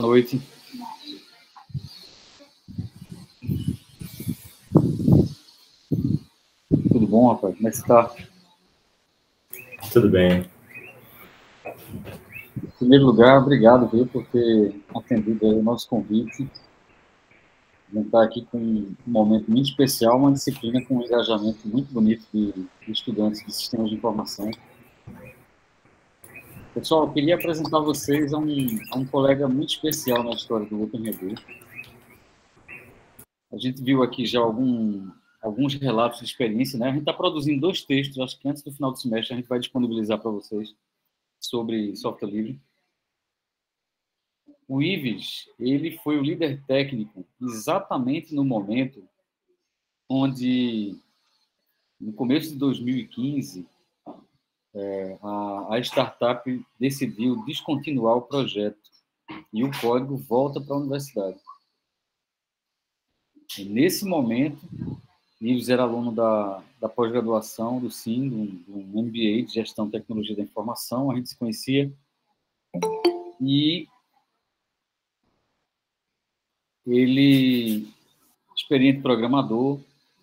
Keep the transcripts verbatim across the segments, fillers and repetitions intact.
noite. Tudo bom, rapaz? Como é que você está? Tudo bem. Em primeiro lugar, obrigado, viu, por ter atendido aí o nosso convite. A gente está aqui com um momento muito especial, uma disciplina com um engajamento muito bonito de, de estudantes de sistemas de informação. Pessoal, eu queria apresentar vocês a um, a um colega muito especial na história do OpenRedu. A gente viu aqui já algum, alguns relatos de experiência, né? A gente está produzindo dois textos, acho que antes do final do semestre a gente vai disponibilizar para vocês sobre software livre. O Ives, ele foi o líder técnico exatamente no momento onde, no começo de dois mil e quinze, é, a, a startup decidiu descontinuar o projeto e o código volta para a universidade. E nesse momento, Ives era aluno da, da pós-graduação do S I M, do, do M B A de Gestão e Tecnologia da Informação, a gente se conhecia, e ele, experiente programador,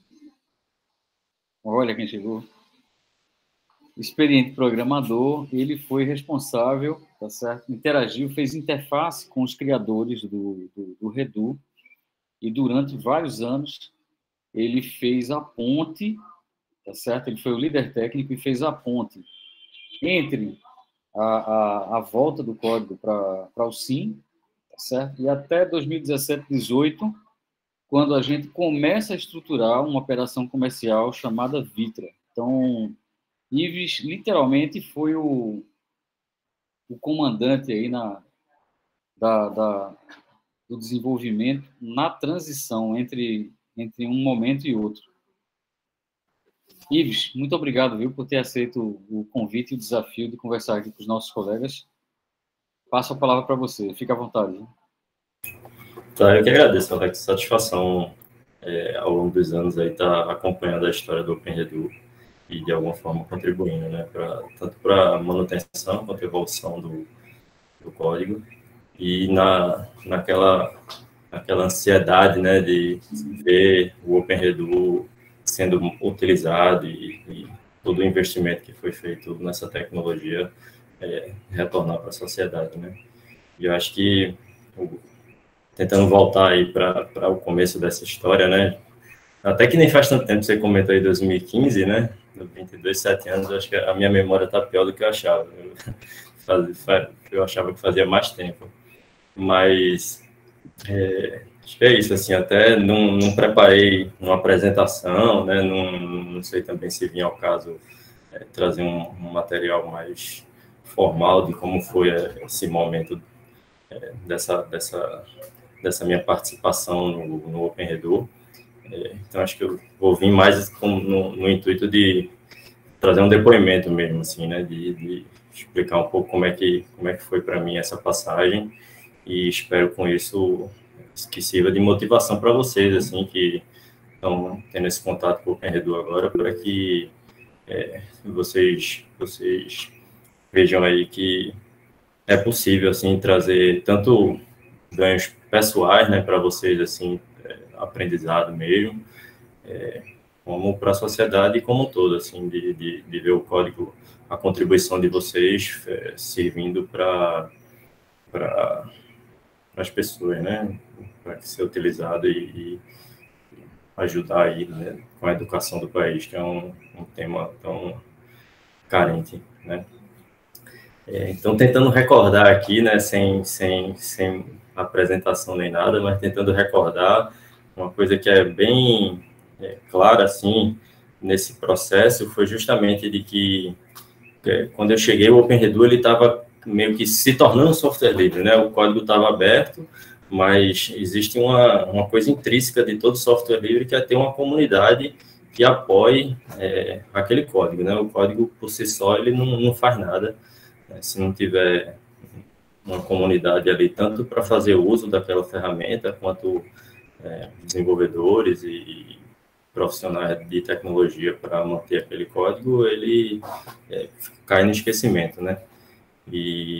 olha quem chegou, experiente programador, ele foi responsável, tá certo? Interagiu, fez interface com os criadores do, do, do Redu, e durante vários anos ele fez a ponte, tá certo? Ele foi o líder técnico e fez a ponte entre a, a, a volta do código para o S I M, tá certo? E até dois mil e dezessete, dezoito, quando a gente começa a estruturar uma operação comercial chamada Vitra. Então, Ives, literalmente, foi o, o comandante aí na, da, da, do desenvolvimento na transição entre, entre um momento e outro. Ives, muito obrigado, viu, por ter aceito o convite e o desafio de conversar aqui com os nossos colegas. Passo a palavra para você. Fique à vontade. Viu? Tá, eu que agradeço, Alex. Satisfação é, ao longo dos anos aí estar tá acompanhando a história do OpenRedu e de alguma forma contribuindo, né, pra, tanto para a manutenção quanto a evolução do, do código e na, naquela, naquela ansiedade, né, de ver o OpenRedu sendo utilizado e, e todo o investimento que foi feito nessa tecnologia é, retornar para a sociedade, né. E eu acho que, tentando voltar aí para o começo dessa história, né, até que nem faz tanto tempo, você comentou aí dois mil e quinze, né, vinte e dois, sete anos, eu acho que a minha memória está pior do que eu achava. Eu, faz, eu achava que fazia mais tempo. Mas é, acho que é isso, assim, até não, não preparei uma apresentação, né, não, não sei também se vinha ao caso é, trazer um, um material mais formal de como foi esse momento é, dessa, dessa, dessa minha participação no, no OpenRedu. É, então, acho que eu vou vir mais com, no, no intuito de trazer um depoimento mesmo, assim, né, de, de explicar um pouco como é que, como é que foi para mim essa passagem e espero com isso que sirva de motivação para vocês, assim, que estão tendo esse contato com o OpenRedu agora, para que é, vocês, vocês vejam aí que é possível, assim, trazer tanto ganhos pessoais, né, para vocês, assim, é, aprendizado mesmo, é, como para a sociedade como um todo, assim, de, de, de ver o código, a contribuição de vocês é, servindo para para as pessoas, né, para ser utilizado e, e ajudar aí, né, com a educação do país, que é um, um tema tão carente, né. É, então, tentando recordar aqui, né, sem, sem, sem apresentação nem nada, mas tentando recordar uma coisa que é bem é, clara, assim, nesse processo, foi justamente de que, é, quando eu cheguei, o OpenRedu, ele estava meio que se tornando software livre, né, o código estava aberto, mas existe uma, uma coisa intrínseca de todo software livre, que é ter uma comunidade que apoie é, aquele código, né, o código por si só, ele não, não faz nada, né, se não tiver uma comunidade ali, tanto para fazer uso daquela ferramenta, quanto é, desenvolvedores e profissionais de tecnologia para manter aquele código, ele é, cai no esquecimento, né? E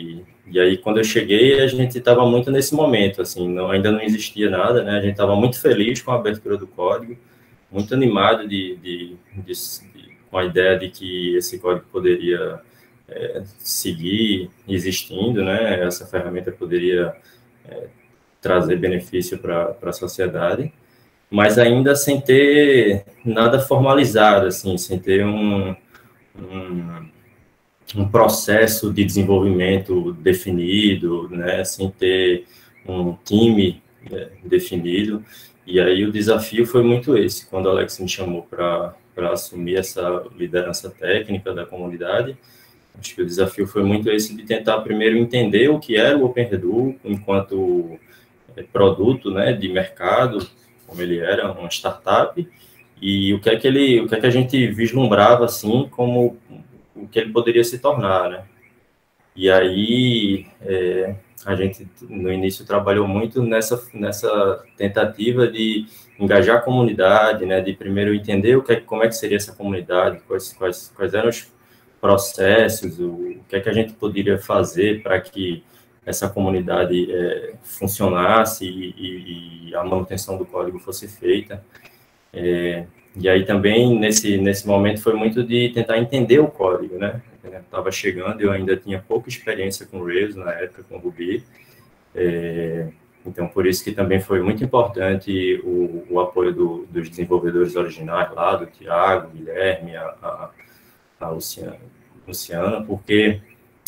E aí, quando eu cheguei, a gente estava muito nesse momento, assim, não, ainda não existia nada, né? A gente estava muito feliz com a abertura do código, muito animado de, de, de, de, com a ideia de que esse código poderia é, seguir existindo, né? Essa ferramenta poderia é, trazer benefício para a sociedade, mas ainda sem ter nada formalizado, assim, sem ter um, um, um processo de desenvolvimento definido, né? Sem ter um time é, definido. E aí o desafio foi muito esse, quando o Alex me chamou para para assumir essa liderança técnica da comunidade. Acho que o desafio foi muito esse de tentar primeiro entender o que era o OpenRedu enquanto produto, né, de mercado, como ele era, uma startup, e o que é que ele, o que é que a gente vislumbrava assim como o que ele poderia se tornar, né? E aí é, a gente no início trabalhou muito nessa nessa tentativa de engajar a comunidade, né, de primeiro entender o que é, como é que seria essa comunidade, quais quais quais eram os processos, o, o que é que a gente poderia fazer para que essa comunidade é, funcionasse e, e, e a manutenção do código fosse feita. É, e aí também, nesse, nesse momento, foi muito de tentar entender o código, né? Estava chegando, eu ainda tinha pouca experiência com Rails, na época, com Ruby. É, então, por isso que também foi muito importante o, o apoio do, dos desenvolvedores originais lá, do Thiago, Guilherme, a, a, a Luciana, Luciana, porque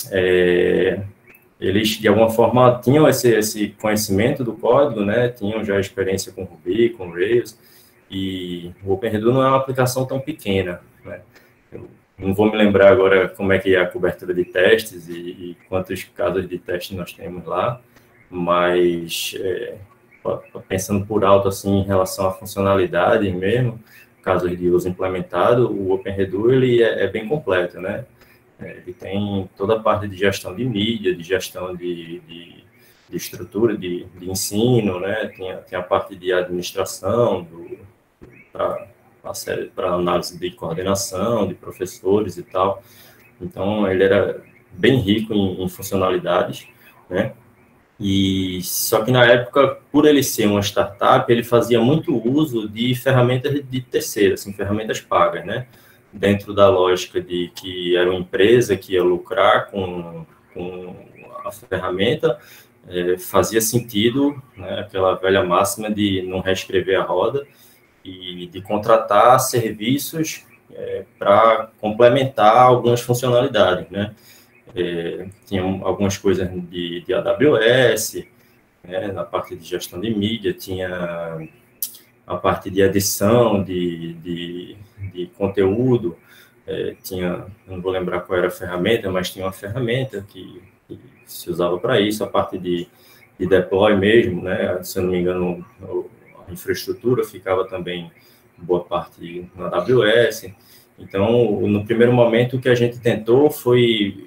é, eles, de alguma forma, tinham esse, esse conhecimento do código, né? Tinham já experiência com Ruby, com Rails, e o OpenRedu não é uma aplicação tão pequena, né? Eu não vou me lembrar agora como é que é a cobertura de testes e, e quantos casos de teste nós temos lá, mas é, pensando por alto, assim, em relação à funcionalidade mesmo, casos de uso implementado, o OpenRedu, ele é, é bem completo, né? Ele tem toda a parte de gestão de mídia, de gestão de, de, de estrutura de, de ensino, né? Tem, tem a parte de administração, para análise de coordenação, de professores e tal. Então, ele era bem rico em, em funcionalidades, né? E só que na época, por ele ser uma startup, ele fazia muito uso de ferramentas de terceiros, assim, ferramentas pagas, né? Dentro da lógica de que era uma empresa que ia lucrar com, com a ferramenta, é, fazia sentido, né, aquela velha máxima de não reescrever a roda e de contratar serviços é, para complementar algumas funcionalidades, né? É, tinha algumas coisas de, de A W S, né, na parte de gestão de mídia, tinha a parte de edição de, de, de conteúdo, é, tinha, não vou lembrar qual era a ferramenta, mas tinha uma ferramenta que, que se usava para isso, a parte de, de deploy mesmo, né, se eu não me engano, a infraestrutura ficava também boa parte na A W S. Então, no primeiro momento, o que a gente tentou foi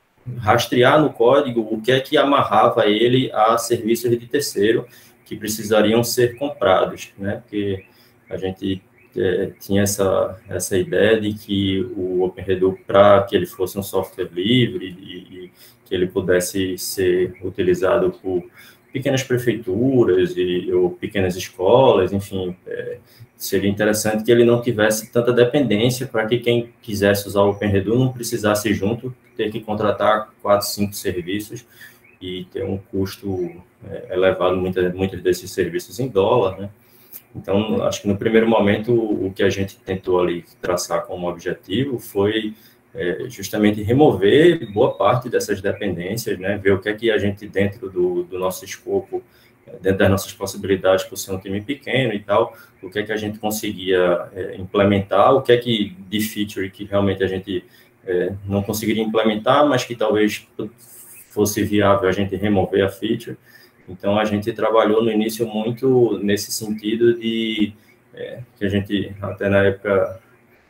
rastrear no código o que é que amarrava ele a serviços de terceiro que precisariam ser comprados, né? Porque a gente é, tinha essa, essa ideia de que o OpenRedu, para que ele fosse um software livre e, e que ele pudesse ser utilizado por pequenas prefeituras e, ou pequenas escolas, enfim, é, seria interessante que ele não tivesse tanta dependência para que quem quisesse usar o OpenRedu não precisasse junto ter que contratar quatro, cinco serviços e ter um custo é, elevado, muitas, muitos desses serviços em dólar, né? Então, acho que no primeiro momento, o que a gente tentou ali traçar como objetivo foi é, justamente remover boa parte dessas dependências, né? Ver o que é que a gente, dentro do, do nosso escopo, dentro das nossas possibilidades, por ser um time pequeno e tal, o que é que a gente conseguia é, implementar, o que é que de feature que realmente a gente é, não conseguiria implementar, mas que talvez fosse viável a gente remover a feature. Então, a gente trabalhou no início muito nesse sentido de, é, que a gente até na época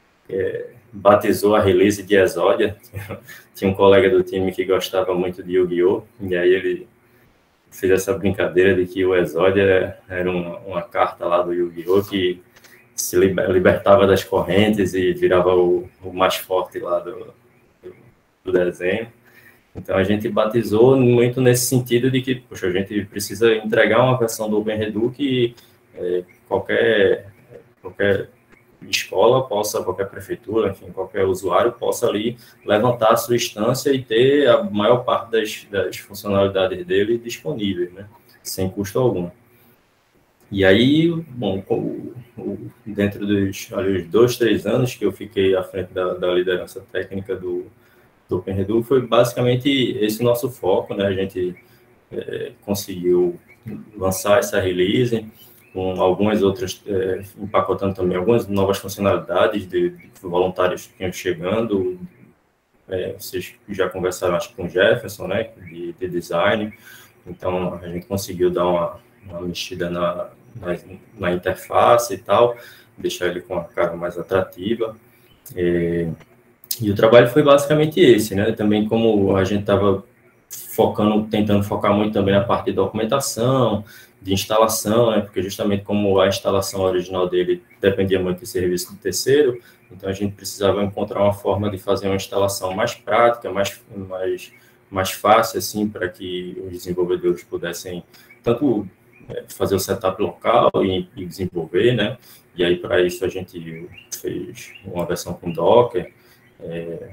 é, batizou a release de Exódia. Tinha um colega do time que gostava muito de Yu-Gi-Oh! E aí ele fez essa brincadeira de que o Exódia era uma, uma carta lá do Yu-Gi-Oh! Que se libertava das correntes e virava o, o mais forte lá do, do, do desenho. Então, a gente batizou muito nesse sentido de que, poxa, a gente precisa entregar uma versão do OpenRedu que é, qualquer, qualquer escola possa, qualquer prefeitura, enfim, qualquer usuário possa ali levantar a sua instância e ter a maior parte das, das funcionalidades dele disponíveis, né, sem custo algum. E aí, bom, o, o, dentro dos ali, dois, três anos que eu fiquei à frente da, da liderança técnica do, do OpenRedu, foi basicamente esse o nosso foco, né? A gente é, conseguiu lançar essa release, com algumas outras, é, empacotando também algumas novas funcionalidades de, de voluntários que iam chegando. É, vocês já conversaram, acho que com o Jefferson, né, de, de design. Então, a gente conseguiu dar uma, uma mexida na, na, na interface e tal, deixar ele com a cara mais atrativa. É, e o trabalho foi basicamente esse, né? Também como a gente estava focando, tentando focar muito também na parte de documentação, de instalação, né? Porque justamente como a instalação original dele dependia muito de serviço do terceiro, então a gente precisava encontrar uma forma de fazer uma instalação mais prática, mais, mais, mais fácil, assim, para que os desenvolvedores pudessem tanto fazer o setup local e, e desenvolver, né? E aí, para isso, a gente fez uma versão com Docker. É,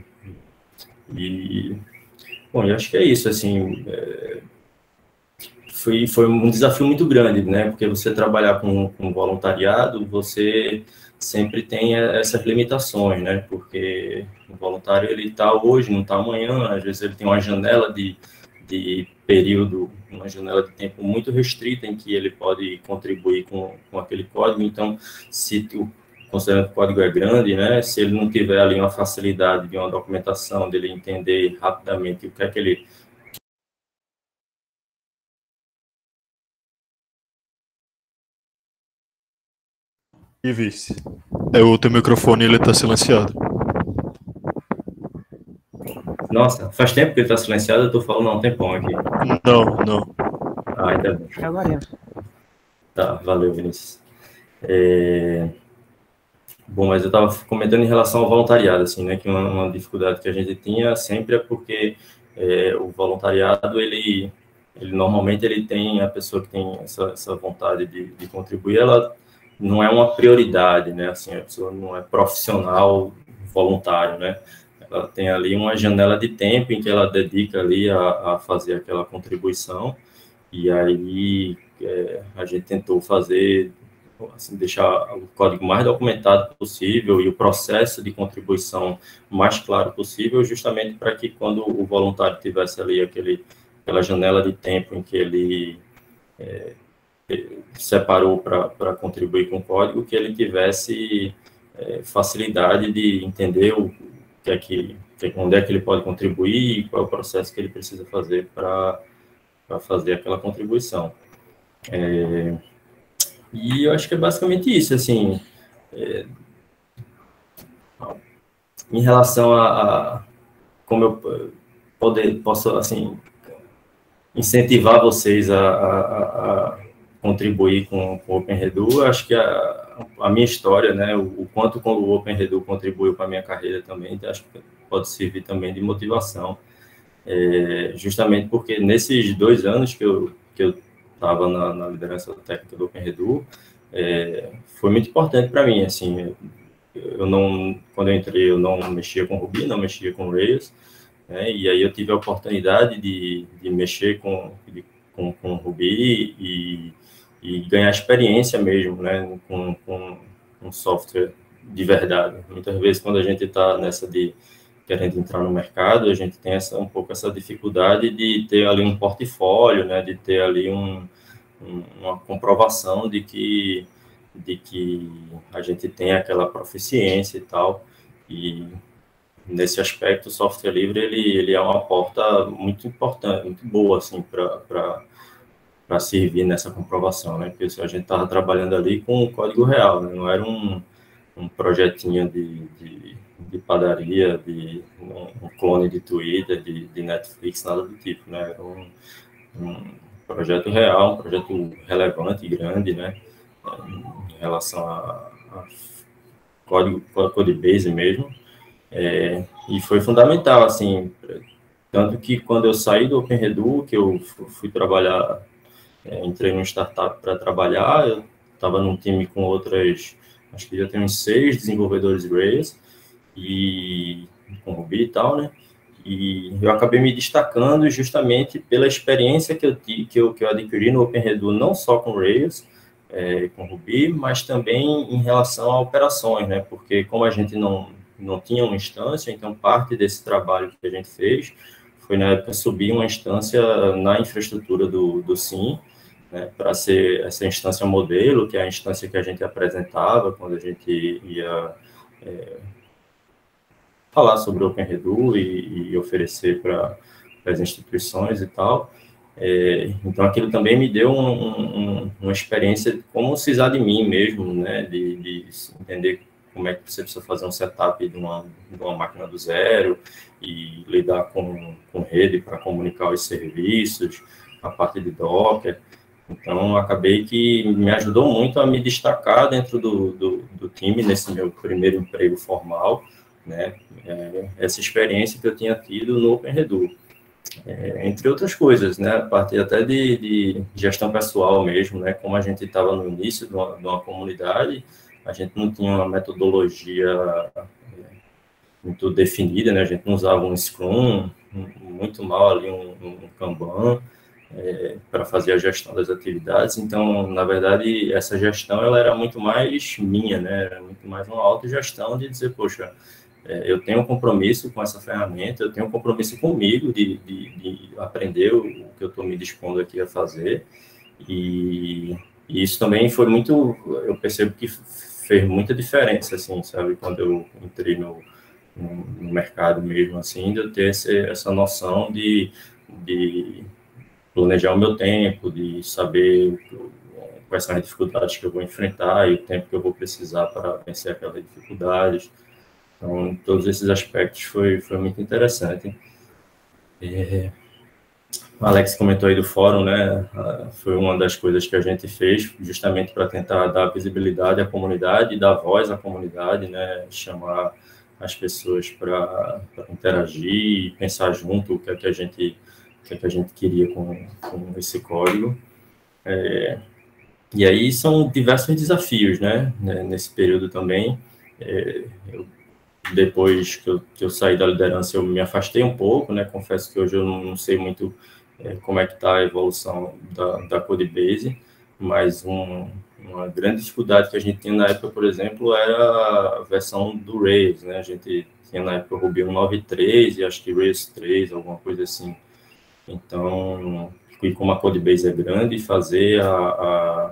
e, bom, eu acho que é isso, assim, é, foi, foi um desafio muito grande, né? Porque você trabalhar com, com voluntariado, você sempre tem essas limitações, né? Porque o voluntário, ele está hoje, não está amanhã, às vezes ele tem uma janela de, de período, uma janela de tempo muito restrita em que ele pode contribuir com, com aquele código. Então, se o considerando que o código é grande, né? Se ele não tiver ali uma facilidade de uma documentação, dele entender rapidamente o que é que ele... E vice. É, o teu microfone, ele tá silenciado. Nossa, faz tempo que ele tá silenciado, eu tô falando há um tempão aqui. Não, não. Ah, ainda bem. Agora. Tá, valeu, Vinícius. É... Bom, mas eu estava comentando em relação ao voluntariado, assim, né, que uma, uma dificuldade que a gente tinha sempre é porque é, o voluntariado, ele, ele normalmente ele tem, a pessoa que tem essa, essa vontade de, de contribuir, ela não é uma prioridade, né, assim, a pessoa não é profissional voluntário, né, ela tem ali uma janela de tempo em que ela dedica ali a, a fazer aquela contribuição, e aí é, a gente tentou fazer... Assim, deixar o código mais documentado possível e o processo de contribuição mais claro possível, justamente para que quando o voluntário tivesse ali aquele, aquela janela de tempo em que ele é, separou para contribuir com o código, que ele tivesse é, facilidade de entender o que é que, onde é que ele pode contribuir e qual é o processo que ele precisa fazer para fazer aquela contribuição. É, E eu acho que é basicamente isso, assim, é, em relação a, a como eu poder, posso, assim, incentivar vocês a, a, a contribuir com, com o OpenRedu, acho que a, a minha história, né, o, o quanto o OpenRedu contribuiu para a minha carreira também, acho que pode servir também de motivação, é, justamente porque nesses dois anos que eu, que eu estava na, na liderança técnica do OpenRedu, é, foi muito importante para mim, assim, eu não, quando eu entrei, eu não mexia com Ruby, não mexia com Rails, né, e aí eu tive a oportunidade de, de mexer com, de, com, com Ruby e, e ganhar experiência mesmo, né, com, com um software de verdade. Muitas vezes, quando a gente está nessa de querendo entrar no mercado, a gente tem essa, um pouco essa dificuldade de ter ali um portfólio, né, de ter ali um, um, uma comprovação de que, de que a gente tem aquela proficiência e tal, e nesse aspecto o software livre, ele, ele é uma porta muito importante, muito boa, assim, para para servir nessa comprovação, né, porque a gente estava trabalhando ali com o código real, né, não era um, um projetinho de, de de padaria, de um, um clone de Twitter, de, de Netflix, nada do tipo, né? Era um, um projeto real, um projeto relevante e grande, né? Em relação a, a código, codebase mesmo. É, e foi fundamental, assim, Tanto que quando eu saí do OpenRedu, que eu fui trabalhar, é, entrei numa startup para trabalhar, eu estava num time com outras, acho que já tem uns seis desenvolvedores Rails, e com Ruby e tal, né? E eu acabei me destacando justamente pela experiência que eu, que eu, que eu adquiri no OpenRedu, não só com Rails, é, com Ruby, mas também em relação a operações, né? Porque como a gente não, não tinha uma instância, então parte desse trabalho que a gente fez foi, na época, subir uma instância na infraestrutura do, do SIM, né, para ser essa instância modelo, que é a instância que a gente apresentava quando a gente ia é, falar sobre o OpenRedu e, e oferecer para as instituições e tal. É, então, aquilo também me deu um, um, uma experiência como sysadmin mesmo, né, de, de entender como é que você precisa fazer um setup de uma, de uma máquina do zero e lidar com, com rede para comunicar os serviços, a parte de Docker. Então, acabei que me ajudou muito a me destacar dentro do, do, do time, nesse meu primeiro emprego formal, né, é, essa experiência que eu tinha tido no OpenRedu. É, entre outras coisas, né, a partir até de, de gestão pessoal mesmo, né, como a gente estava no início de uma, de uma comunidade, a gente não tinha uma metodologia muito definida, né, a gente não usava um Scrum, muito mal ali um, um Kanban, é, para fazer a gestão das atividades. Então, na verdade, essa gestão ela era muito mais minha, né, era muito mais uma autogestão de dizer, poxa, é, eu tenho um compromisso com essa ferramenta, eu tenho um compromisso comigo de, de, de aprender o, o que eu estou me dispondo aqui a fazer, e, e isso também foi muito, eu percebo que fez muita diferença, assim, sabe, quando eu entrei no, no, no mercado mesmo, assim, de eu ter esse, essa noção de, de planejar o meu tempo, de saber quais são as dificuldades que eu vou enfrentar e o tempo que eu vou precisar para vencer aquelas dificuldades. Então, todos esses aspectos foi, foi muito interessante. E, o Alex comentou aí do fórum, né? Foi uma das coisas que a gente fez justamente para tentar dar visibilidade à comunidade, dar voz à comunidade, né? Chamar as pessoas para interagir e pensar junto o que é que a gente, o que é que a gente queria com, com esse código. É, e aí são diversos desafios, né? Nesse período também. É, eu Depois que eu, que eu saí da liderança, eu me afastei um pouco, né? Confesso que hoje eu não, não sei muito é, como é que está a evolução da, da Codebase, mas um, uma grande dificuldade que a gente tinha na época, por exemplo, era a versão do Rails, né? A gente tinha na época o Ruby um ponto nove ponto três e acho que Rails três, alguma coisa assim. Então, e como a Codebase é grande, fazer a, a,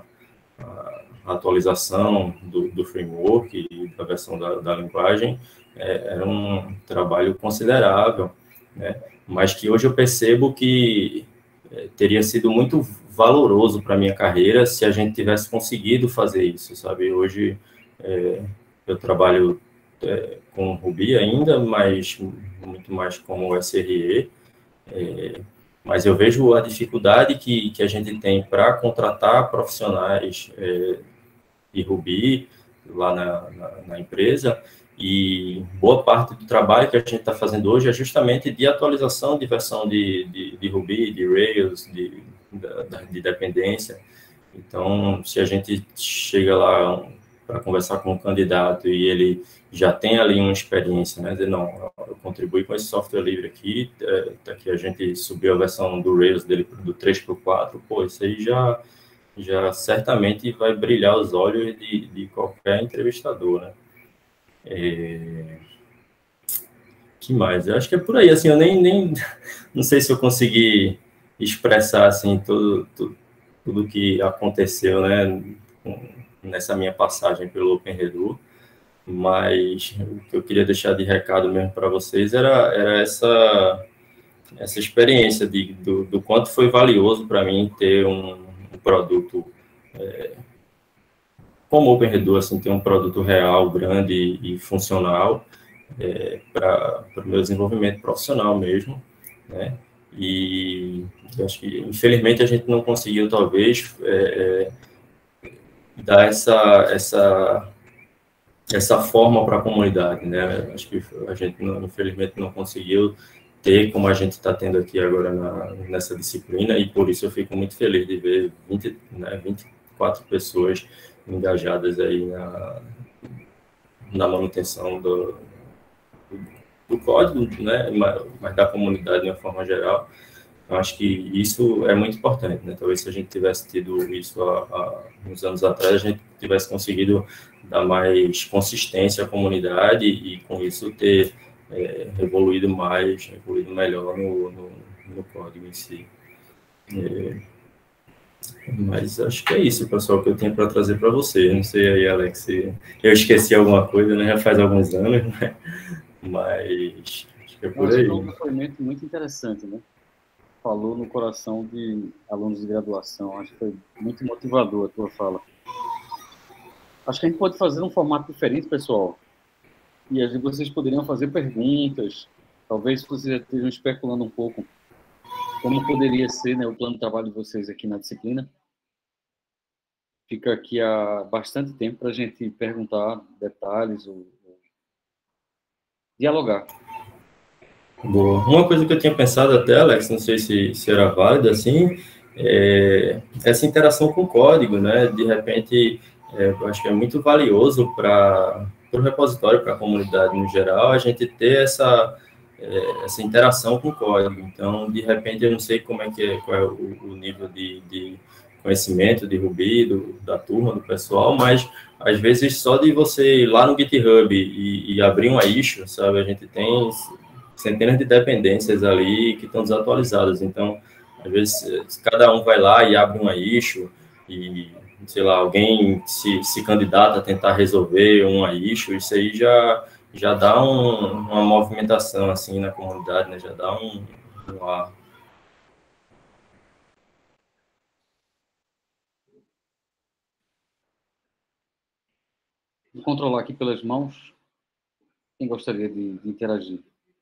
a atualização do, do framework e da versão da, da linguagem é, era um trabalho considerável, né? Mas que hoje eu percebo que é, teria sido muito valoroso para a minha carreira se a gente tivesse conseguido fazer isso, sabe? Hoje é, eu trabalho é, com Ruby ainda, mas muito mais como S R E, é, mas eu vejo a dificuldade que, que a gente tem para contratar profissionais é, de Ruby lá na, na, na empresa, e boa parte do trabalho que a gente está fazendo hoje é justamente de atualização de versão de, de, de Ruby, de Rails, de, de, de dependência. Então, se a gente chega lá para conversar com um candidato e ele já tem ali uma experiência, né, dizer, não, eu contribuí com esse software livre aqui, é, que a gente subiu a versão do Rails dele do três para o quatro, pô, isso aí já, já certamente vai brilhar os olhos de, de qualquer entrevistador, né. É... que mais? Eu acho que é por aí, assim, eu nem, nem não sei se eu consegui expressar, assim, tudo, tudo, tudo que aconteceu, né, nessa minha passagem pelo OpenRedu, mas o que eu queria deixar de recado mesmo para vocês era, era essa, essa experiência de, do, do quanto foi valioso para mim ter um, um produto é, como o OpenRedu, assim, ter um produto real, grande e funcional é, para o meu desenvolvimento profissional mesmo, né? E eu acho que, infelizmente, a gente não conseguiu, talvez, é, dar essa, essa, essa forma para a comunidade, né? Acho que a gente, não, infelizmente, não conseguiu ter, como a gente está tendo aqui agora na, nessa disciplina, e por isso eu fico muito feliz de ver vinte, né, vinte e quatro pessoas engajadas aí na, na manutenção do, do código, né, mas da comunidade de uma forma geral. Eu acho que isso é muito importante, né? Talvez se a gente tivesse tido isso há, há uns anos atrás, a gente tivesse conseguido dar mais consistência à comunidade e, com isso, ter é, evoluído mais, evoluído melhor no, no, no código em si. É, mas acho que é isso, pessoal, que eu tenho para trazer para você. Não sei aí, Alex, se eu esqueci alguma coisa, né? Já faz alguns anos, né? Mas acho que é por Nossa, aí. foi um depoimento muito interessante, né? Falou no coração de alunos de graduação. Acho que foi muito motivador a tua fala. Acho que a gente pode fazer um formato diferente, pessoal. E aí vocês poderiam fazer perguntas. Talvez vocês já estejam especulando um pouco como poderia ser, né, o plano de trabalho de vocês aqui na disciplina. Fica aqui há bastante tempo para a gente perguntar detalhes ou, ou dialogar. Boa. Uma coisa que eu tinha pensado até, Alex, não sei se, se era válida, assim, é essa interação com o código, né? De repente, é, eu acho que é muito valioso para o repositório, para a comunidade no geral, a gente ter essa, é, essa interação com o código. Então, de repente, eu não sei como é que é, qual é o, o nível de, de conhecimento de Ruby, do, da turma, do pessoal, mas às vezes só de você ir lá no GitHub e, e abrir uma issue, sabe? A gente tem centenas de dependências ali que estão desatualizadas. Então, às vezes, cada um vai lá e abre uma issue e, sei lá, alguém se, se candidata a tentar resolver uma issue, isso aí já, já dá um, uma movimentação, assim, na comunidade, né? Já dá um, um ar. Vou controlar aqui pelas mãos. Quem gostaria de, de interagir?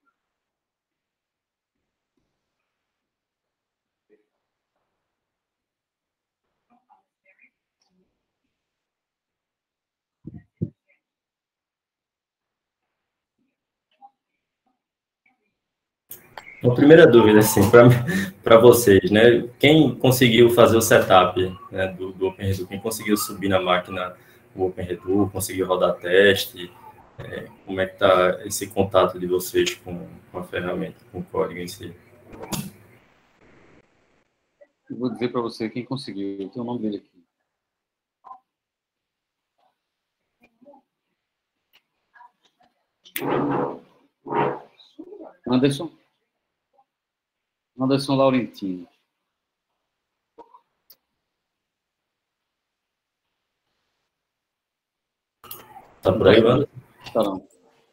Uma primeira dúvida, assim, para vocês, né? Quem conseguiu fazer o setup, né, do, do OpenRedu? Quem conseguiu subir na máquina o OpenRedu, conseguiu rodar teste? É, como é que está esse contato de vocês com, com a ferramenta, com o código em si? Eu vou dizer para você quem conseguiu. Eu tenho o nome dele aqui. Anderson. Anderson Laurentino. Tá por aí, Wanda? Tá não.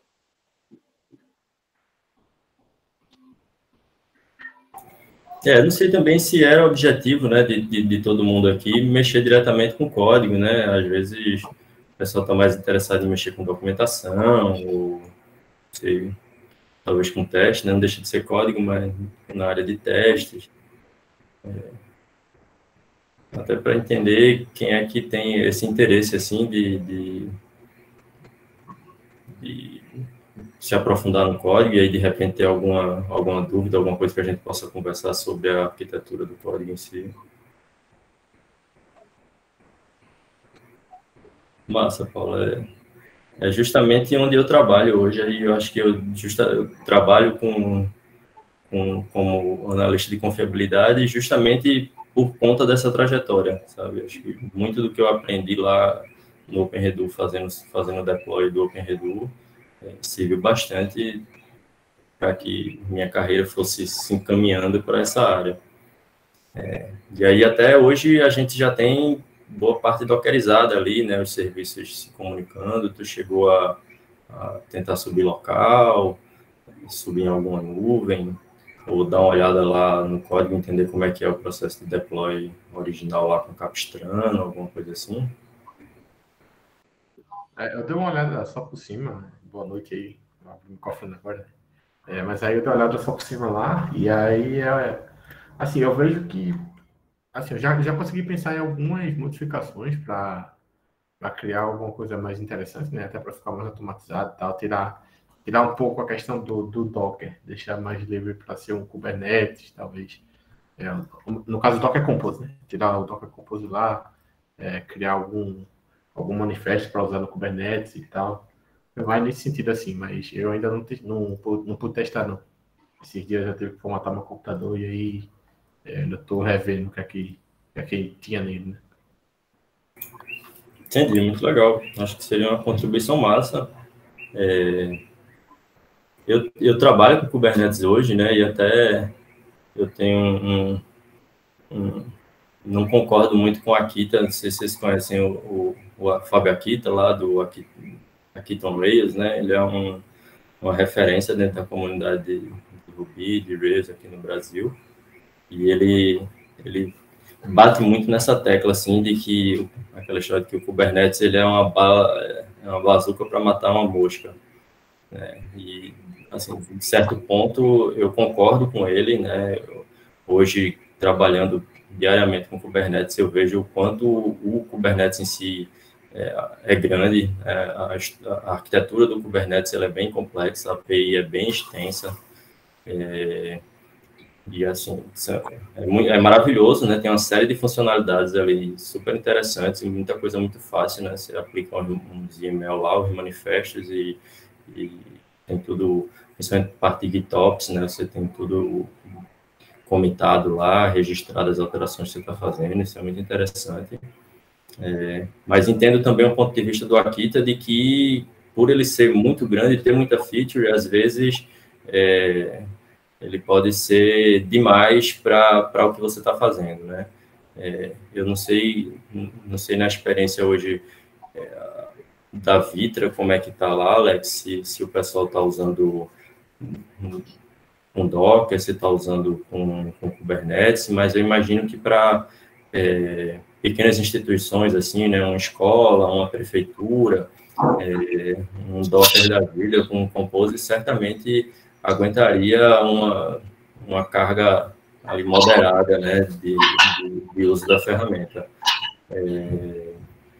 É, não sei também se era o objetivo, né, de, de, de todo mundo aqui mexer diretamente com código, né? Às vezes o pessoal está mais interessado em mexer com documentação, ou sei, talvez com teste, né? Não deixa de ser código, mas na área de testes. É, até para entender quem é que tem esse interesse, assim, de, de, de se aprofundar no código e aí, de repente, ter alguma, alguma dúvida, alguma coisa que a gente possa conversar sobre a arquitetura do código em si. Massa, Paulo. É, é justamente onde eu trabalho hoje. Aí eu acho que eu, justa, eu trabalho com, com, como analista de confiabilidade justamente por conta dessa trajetória, sabe? Acho que muito do que eu aprendi lá no OpenRedu, fazendo, fazendo deploy do OpenRedu, é, serviu bastante para que minha carreira fosse se encaminhando para essa área. É, e aí até hoje a gente já tem boa parte dockerizada ali, né, os serviços se comunicando. Tu chegou a, a tentar subir local, subir em alguma nuvem, ou dar uma olhada lá no código, entender como é que é o processo de deploy original lá com Capistrano, alguma coisa assim? É, eu dei uma olhada só por cima. Boa noite aí, abri o microfone agora. É, mas aí eu dei uma olhada só por cima lá, e aí, é, assim, eu vejo que, assim, eu já, já consegui pensar em algumas modificações para criar alguma coisa mais interessante, né? Até para ficar mais automatizado e tal, tirar, tirar um pouco a questão do, do Docker, deixar mais livre para ser um Kubernetes, talvez. É, no caso do Docker Compose, né? Tirar o Docker Compose lá, é, criar algum, algum manifesto para usar no Kubernetes e tal. Vai nesse sentido assim, mas eu ainda não, te, não, não pude testar, não. Esses dias eu já tive que formatar meu computador e aí é, ainda estou revendo o que é que, o que é que tinha nele, né? Entendi, muito legal. Acho que seria uma contribuição massa. É, eu, eu trabalho com Kubernetes hoje, né? E até eu tenho um, um não concordo muito com a Akita, não sei se vocês conhecem o, o, o Fábio Akita, lá do Akita on Rails, né? Ele é um, uma referência dentro da comunidade de, de Ruby, de Rails aqui no Brasil, e ele, ele bate muito nessa tecla, assim, de que aquela história de que o Kubernetes ele é uma bala, é uma bazuca para matar uma mosca, né? E, assim, de certo ponto, eu concordo com ele, né? Eu, hoje, trabalhando diariamente com Kubernetes, eu vejo o quanto o Kubernetes em si é, é grande, é, a, a arquitetura do Kubernetes ela é bem complexa, a A P I é bem extensa, é, e assim, é, muito, é maravilhoso, né? Tem uma série de funcionalidades ali super interessantes e muita coisa muito fácil, né? Você aplica uns Y M L lá, os manifestos e, e tem tudo, principalmente parte de GitOps, né? Você tem tudo comitado lá, registrado as alterações que você está fazendo, isso é muito interessante. É, mas entendo também o ponto de vista do Akita de que, por ele ser muito grande, ter muita feature, às vezes é, ele pode ser demais para o que você está fazendo, né? É, eu não sei, não sei na experiência hoje é, da Vitra, como é que está lá, Alex, se, se o pessoal está usando com Docker, se está usando com, com Kubernetes, mas eu imagino que para é, pequenas instituições, assim, né, uma escola, uma prefeitura, é, um Docker da vida com Compose, certamente aguentaria uma, uma carga ali moderada, né, de, de, de uso da ferramenta. É,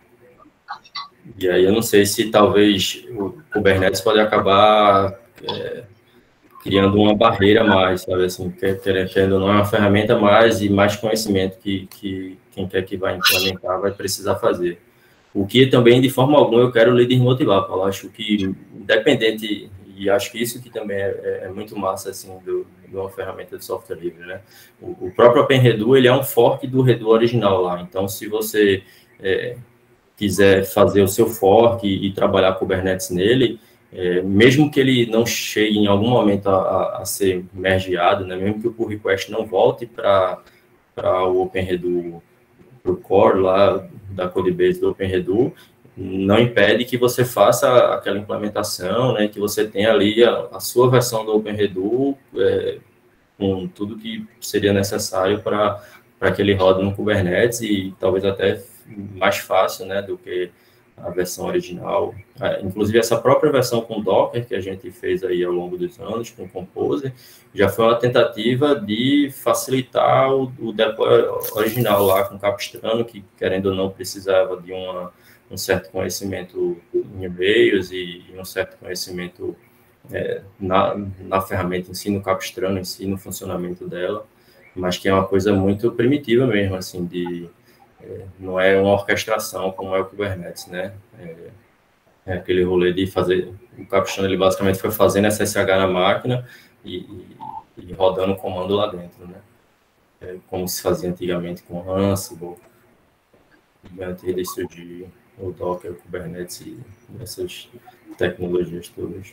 e aí eu não sei se talvez o Kubernetes pode acabar é, criando uma barreira a mais, sabe, assim, querendo ou não, é uma ferramenta a mais e mais conhecimento que, que quem quer que vai implementar vai precisar fazer. O que também, de forma alguma, eu quero líder motivar, Paulo. Acho que, independente, e acho que isso que também é, é muito massa, assim, do, de uma ferramenta de software livre, né? O, o próprio OpenRedu, ele é um fork do Redu original lá. Então, se você é, quiser fazer o seu fork e, e trabalhar Kubernetes nele, é, mesmo que ele não chegue em algum momento a, a, a ser mergeado, né? Mesmo que o pull request não volte para o OpenRedu, para o core lá da Codebase do OpenRedu, não impede que você faça aquela implementação, né, que você tenha ali a, a sua versão do OpenRedu é, com tudo que seria necessário para que ele rode no Kubernetes e talvez até mais fácil, né, do que a versão original. É, inclusive, essa própria versão com Docker que a gente fez aí ao longo dos anos, com Compose, já foi uma tentativa de facilitar o, o deploy original lá com Capistrano, que, querendo ou não, precisava de uma, um certo conhecimento em Rails e, e um certo conhecimento é, na, na ferramenta em si, no Capistrano em si, no funcionamento dela, mas que é uma coisa muito primitiva mesmo, assim, de... É, não é uma orquestração como é o Kubernetes, né? É, é aquele rolê de fazer... O Capistrano, ele basicamente foi fazendo S S H na máquina e, e, e rodando o comando lá dentro, né? É, como se fazia antigamente com Ansible, e antes de surgir o Docker, o Kubernetes e essas tecnologias todas.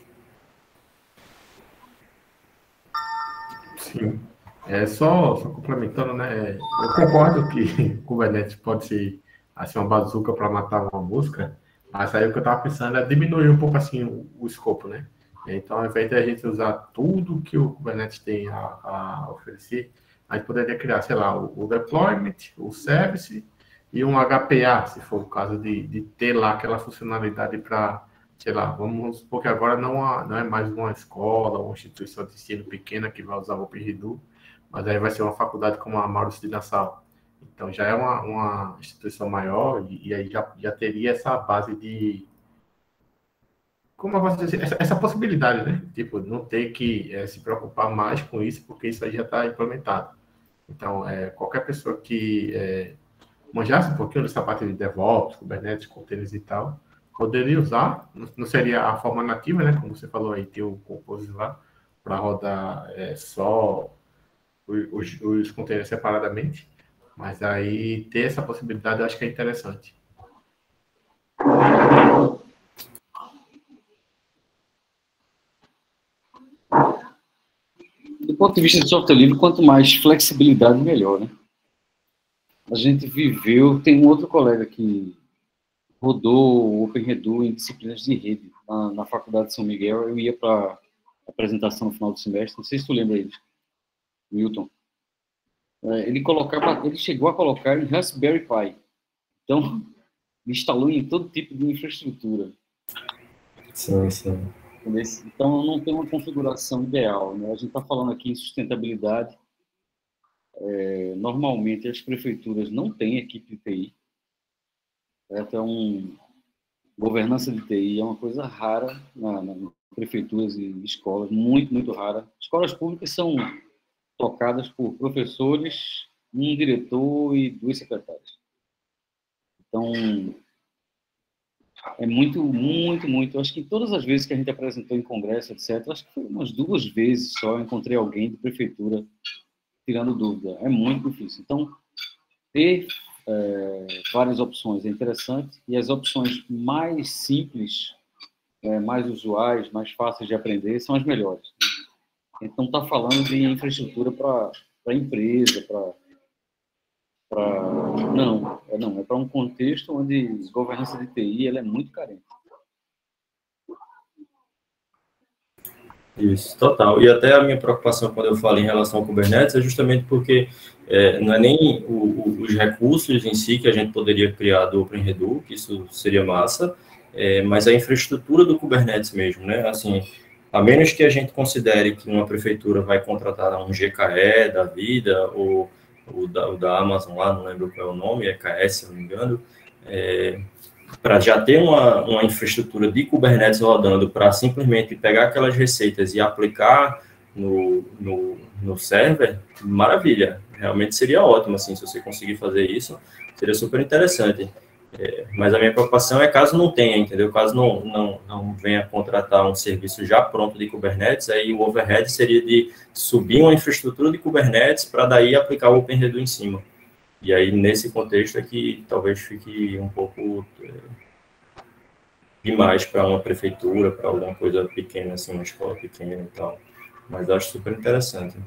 Sim. É, só, só complementando, né? Eu concordo que Kubernetes pode ser assim, uma bazuca para matar uma mosca, mas aí o que eu estava pensando é diminuir um pouco assim o, o escopo, né? Então, ao invés de a gente usar tudo que o Kubernetes tem a, a oferecer, a gente poderia criar, sei lá, o, o deployment, o service e um H P A, se for o caso de, de ter lá aquela funcionalidade para, sei lá, vamos supor que agora não, há, não é mais uma escola ou uma instituição de ensino pequena que vai usar o OpenRedu, mas aí vai ser uma faculdade como a Maurício de Nassau. Então, já é uma, uma instituição maior e, e aí já, já teria essa base de, como eu posso dizer, essa, essa possibilidade, né? Tipo, não ter que é, se preocupar mais com isso, porque isso aí já está implementado. Então, é, qualquer pessoa que é, manjasse um pouquinho dessa parte de DevOps, Kubernetes, containers e tal, poderia usar, não seria a forma nativa, né? Como você falou aí, ter o Compose lá, para rodar é, só os, os containers separadamente, mas aí ter essa possibilidade eu acho que é interessante. Do ponto de vista de software livre, quanto mais flexibilidade, melhor, né? A gente viveu, tem um outro colega que rodou o OpenRedu em disciplinas de rede na, na Faculdade de São Miguel. Eu ia para a apresentação no final do semestre, não sei se tu lembra ele, Milton. É, ele, colocava, ele chegou a colocar em Raspberry Pi. Então, instalou em todo tipo de infraestrutura. Sim, sim. Então, não tem uma configuração ideal, né? A gente está falando aqui em sustentabilidade. É, normalmente, as prefeituras não têm equipe de T I. Então, governança de T I é uma coisa rara na, na prefeituras e escolas, muito, muito rara. Escolas públicas são tocadas por professores, um diretor e duas secretárias. Então, é muito, muito, muito. Eu acho que todas as vezes que a gente apresentou em congresso, etcétera, acho que foi umas duas vezes só eu encontrei alguém de prefeitura tirando dúvida. É muito difícil. Então, ter é, várias opções é interessante, e as opções mais simples, é, mais usuais, mais fáceis de aprender, são as melhores. Então, está falando de infraestrutura para a empresa, para... Não, é, não, é para um contexto onde governança de T I ela é muito carente. Isso, total. E até a minha preocupação quando eu falo em relação ao Kubernetes é justamente porque é, não é nem o, o, os recursos em si que a gente poderia criar do OpenRedu, que isso seria massa, é, mas a infraestrutura do Kubernetes mesmo, né? Assim, a menos que a gente considere que uma prefeitura vai contratar um G K E da vida, ou o da, o da Amazon lá, não lembro qual é o nome, é K S, se não me engano, é, para já ter uma, uma infraestrutura de Kubernetes rodando para simplesmente pegar aquelas receitas e aplicar no, no, no server, maravilha, realmente seria ótimo, assim, se você conseguir fazer isso, seria super interessante. É, mas a minha preocupação é caso não tenha, entendeu? Caso não, não, não venha contratar um serviço já pronto de Kubernetes, aí o overhead seria de subir uma infraestrutura de Kubernetes para daí aplicar o OpenRedu em cima. E aí, nesse contexto, é que talvez fique um pouco é, demais para uma prefeitura, para alguma coisa pequena, assim, uma escola pequena e tal. Mas eu acho super interessante.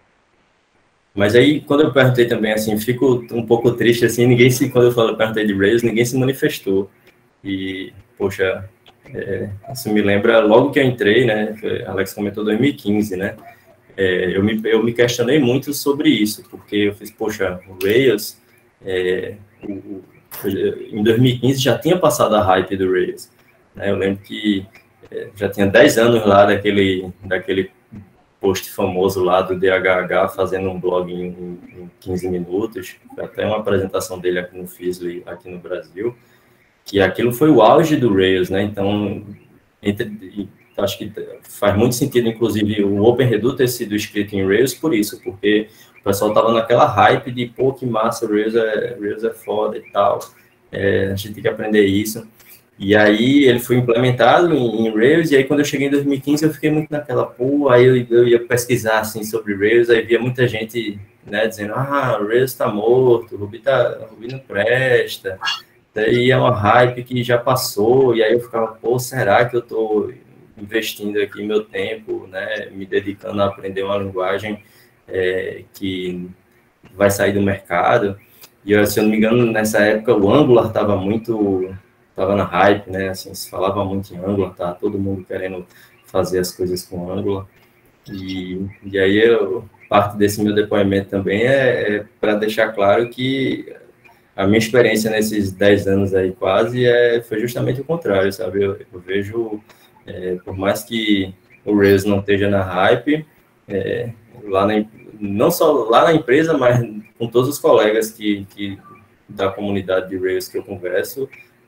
Mas aí, quando eu perguntei também, assim, fico um pouco triste, assim, ninguém se, quando eu falo, perguntei de Rails, ninguém se manifestou. E, poxa, é, isso me lembra, logo que eu entrei, né, Alex comentou dois mil e quinze, né, é, eu, me, eu me questionei muito sobre isso, porque eu fiz, poxa, o Rails, é, o, o, em dois mil e quinze já tinha passado a hype do Rails, né, eu lembro que é, já tinha dez anos lá daquele, daquele post famoso lá do D H H fazendo um blog em, em quinze minutos, até uma apresentação dele aqui no Fizzly, aqui no Brasil, que aquilo foi o auge do Rails, né, então, entre, acho que faz muito sentido, inclusive, o OpenRedu ter sido escrito em Rails por isso, porque o pessoal estava naquela hype de, pô, que massa, Rails é, Rails é foda e tal, é, a gente tem que aprender isso. E aí ele foi implementado em, em Rails, e aí quando eu cheguei em dois mil e quinze eu fiquei muito naquela, pô, aí eu, eu ia pesquisar, assim, sobre Rails, aí via muita gente, né, dizendo, ah, Rails está morto, Ruby, tá, Ruby não presta, daí é uma hype que já passou, e aí eu ficava, pô, será que eu tô investindo aqui meu tempo, né, me dedicando a aprender uma linguagem é, que vai sair do mercado? E eu, se eu não me engano, nessa época o Angular estava muito... estava na hype, né, assim, se falava muito em Angular, tá todo mundo querendo fazer as coisas com Angular, e, e aí eu, parte desse meu depoimento também é, é para deixar claro que a minha experiência nesses dez anos aí quase é, foi justamente o contrário, sabe, eu, eu vejo, é, por mais que o Rails não esteja na hype, é, lá na, não só lá na empresa, mas com todos os colegas que, que da comunidade de Rails que eu converso,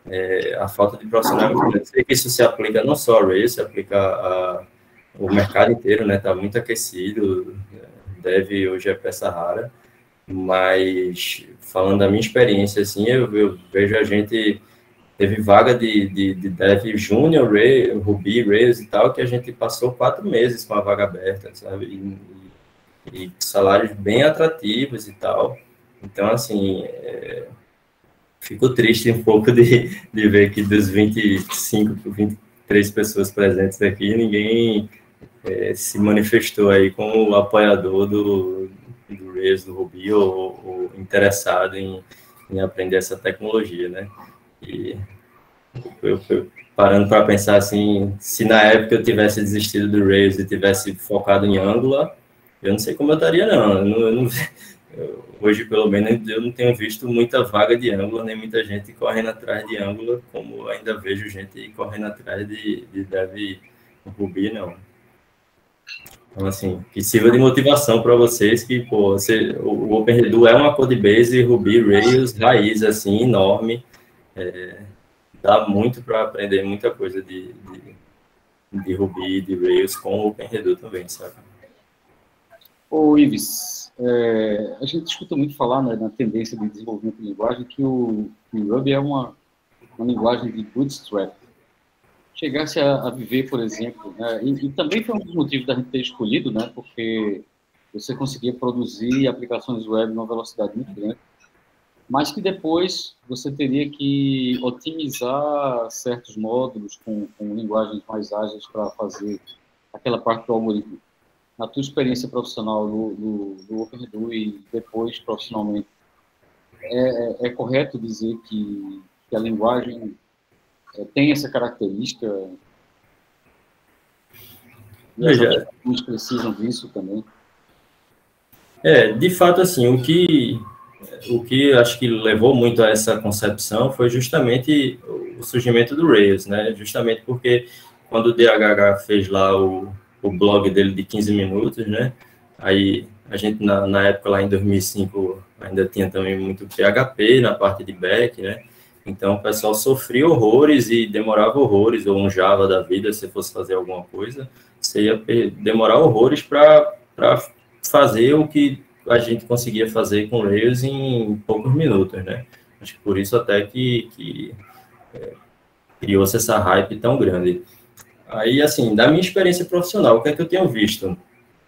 é, a falta de profissional é muito grande. Sei que isso se aplica não só a Rails, se aplica a, a, o mercado inteiro, né? Está muito aquecido, Dev hoje é peça rara, mas falando da minha experiência, assim, eu, eu vejo a gente... Teve vaga de, de, de Dev Júnior, Ruby, Rails e tal, que a gente passou quatro meses com a vaga aberta, sabe? E, e salários bem atrativos e tal. Então, assim, é, fico triste um pouco de, de ver que dos vinte e cinco, vinte e três pessoas presentes aqui, ninguém é, se manifestou aí como apoiador do, do Rails, do Ruby, ou, ou interessado em, em aprender essa tecnologia, né? E eu, eu parando para pensar assim, se na época eu tivesse desistido do Rails e tivesse focado em Angular, eu não sei como eu estaria, não. Eu não, eu não eu, hoje, pelo menos, eu não tenho visto muita vaga de Angular, nem muita gente correndo atrás de Angular, como ainda vejo gente correndo atrás de, de Dev Ruby, não. Então, assim, que sirva de motivação para vocês que, pô, você, o OpenRedu é uma codebase Ruby, Rails, raiz, assim, enorme. É, dá muito para aprender muita coisa de, de, de Ruby, de Rails com o OpenRedu também, sabe? Ô, Ives, é, a gente escuta muito falar, né, na tendência de desenvolvimento de linguagem que o, que o Ruby é uma, uma linguagem de bootstrap. Chegasse a, a viver, por exemplo, né, e, e também foi um dos motivos da gente ter escolhido, né, porque você conseguia produzir aplicações web numa velocidade muito grande, mas que depois você teria que otimizar certos módulos com, com linguagens mais ágeis para fazer aquela parte do algoritmo. Na tua experiência profissional no, no, no OpenRedu e depois profissionalmente, é, é, é correto dizer que, que a linguagem é, tem essa característica? E as aplicações precisam disso também? É, de fato, assim, o que... O que acho que levou muito a essa concepção foi justamente o surgimento do Rails, né? Justamente porque quando o D H H fez lá o, o blog dele de quinze minutos, né? Aí a gente, na, na época, lá em dois mil e cinco, ainda tinha também muito P H P na parte de back, né? Então o pessoal sofria horrores e demorava horrores, ou um Java da vida, se fosse fazer alguma coisa, você ia demorar horrores para fazer o que a gente conseguia fazer com Rails em poucos minutos, né? Acho que por isso até que, que é, criou-se essa hype tão grande. Aí, assim, da minha experiência profissional, o que é que eu tenho visto?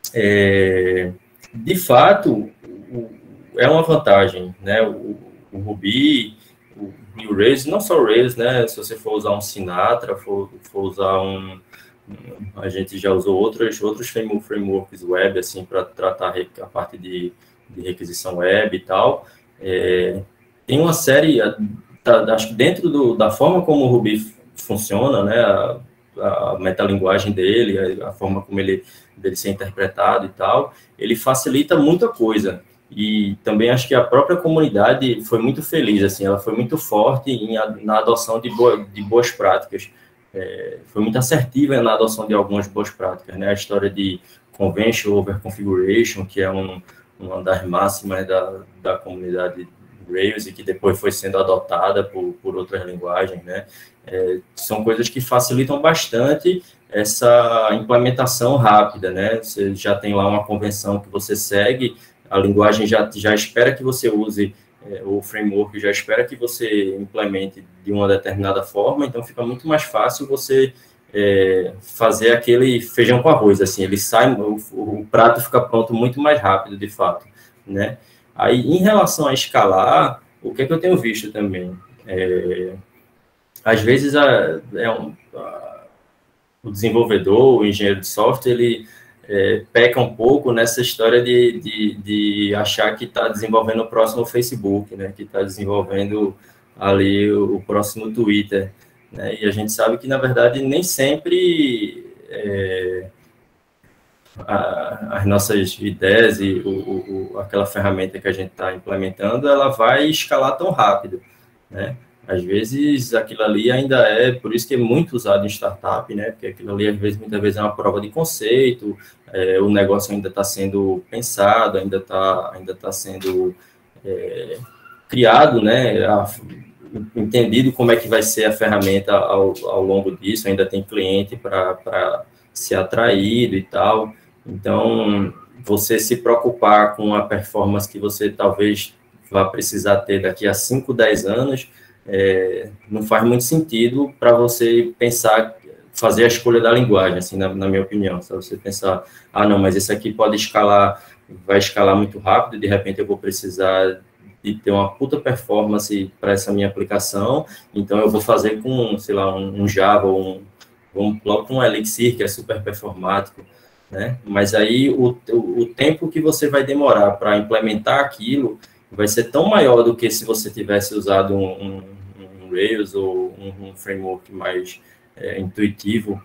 É, de fato, o, é uma vantagem, né? O, o Ruby o, e o Rails, não só o Rails, né? Se você for usar um Sinatra, for, for usar um... A gente já usou outros, outros frameworks web, assim, para tratar a parte de, de requisição web e tal. É, tem uma série, tá, acho que dentro do, da forma como o Ruby funciona, né, a, a metalinguagem dele, a, a forma como ele dele ser interpretado e tal, ele facilita muita coisa. E também acho que a própria comunidade foi muito feliz, assim, ela foi muito forte em, na adoção de, boa, de boas práticas. É, foi muito assertiva na adoção de algumas boas práticas, né? A história de Convention over Configuration, que é um, uma das máximas da, da comunidade Rails e que depois foi sendo adotada por, por outras linguagens, né? É, são coisas que facilitam bastante essa implementação rápida, né? Você já tem lá uma convenção que você segue, a linguagem já, já espera que você use, é, o framework já espera que você implemente de uma determinada forma, então fica muito mais fácil você é, fazer aquele feijão com arroz, assim, ele sai, o, o prato fica pronto muito mais rápido, de fato, né? Aí, em relação a escalar, o que é que eu tenho visto também? É, às vezes, a, é um, a, o desenvolvedor, o engenheiro de software, ele é, peca um pouco nessa história de, de, de achar que está desenvolvendo o próximo Facebook, né? Que está desenvolvendo ali o, o próximo Twitter, né? E a gente sabe que, na verdade, nem sempre... É, A, as nossas ideias e o, o, aquela ferramenta que a gente está implementando, ela vai escalar tão rápido, né? Às vezes, aquilo ali ainda é, por isso que é muito usado em startup, né? Porque aquilo ali, às vezes, muitas vezes é uma prova de conceito, é, o negócio ainda está sendo pensado, ainda está ainda tá sendo é, criado, né? A, entendido como é que vai ser a ferramenta ao, ao longo disso, ainda tem cliente para ser atraído e tal. Então, você se preocupar com a performance que você talvez vá precisar ter daqui a cinco, dez anos, é, não faz muito sentido para você pensar, fazer a escolha da linguagem, assim, na, na minha opinião. Se você pensar, ah, não, mas esse aqui pode escalar, vai escalar muito rápido, e de repente eu vou precisar de ter uma puta performance para essa minha aplicação, então eu vou fazer com, sei lá, um, um Java, ou um, vamos logo com um Elixir, que é super performático, né? Mas aí o, o, o tempo que você vai demorar para implementar aquilo vai ser tão maior do que se você tivesse usado um, um, um Rails ou um, um framework mais é, intuitivo,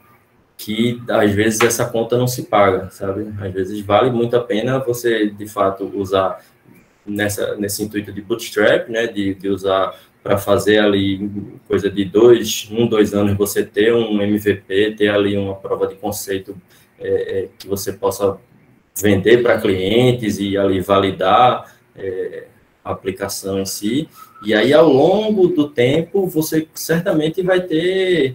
que às vezes essa conta não se paga, sabe? Às vezes vale muito a pena você, de fato, usar nessa, nesse intuito de bootstrap, né, de, de usar para fazer ali coisa de dois, um, dois anos você ter um M V P, ter ali uma prova de conceito é, é, que você possa vender para clientes e ali validar é, a aplicação em si, e aí ao longo do tempo você certamente vai ter,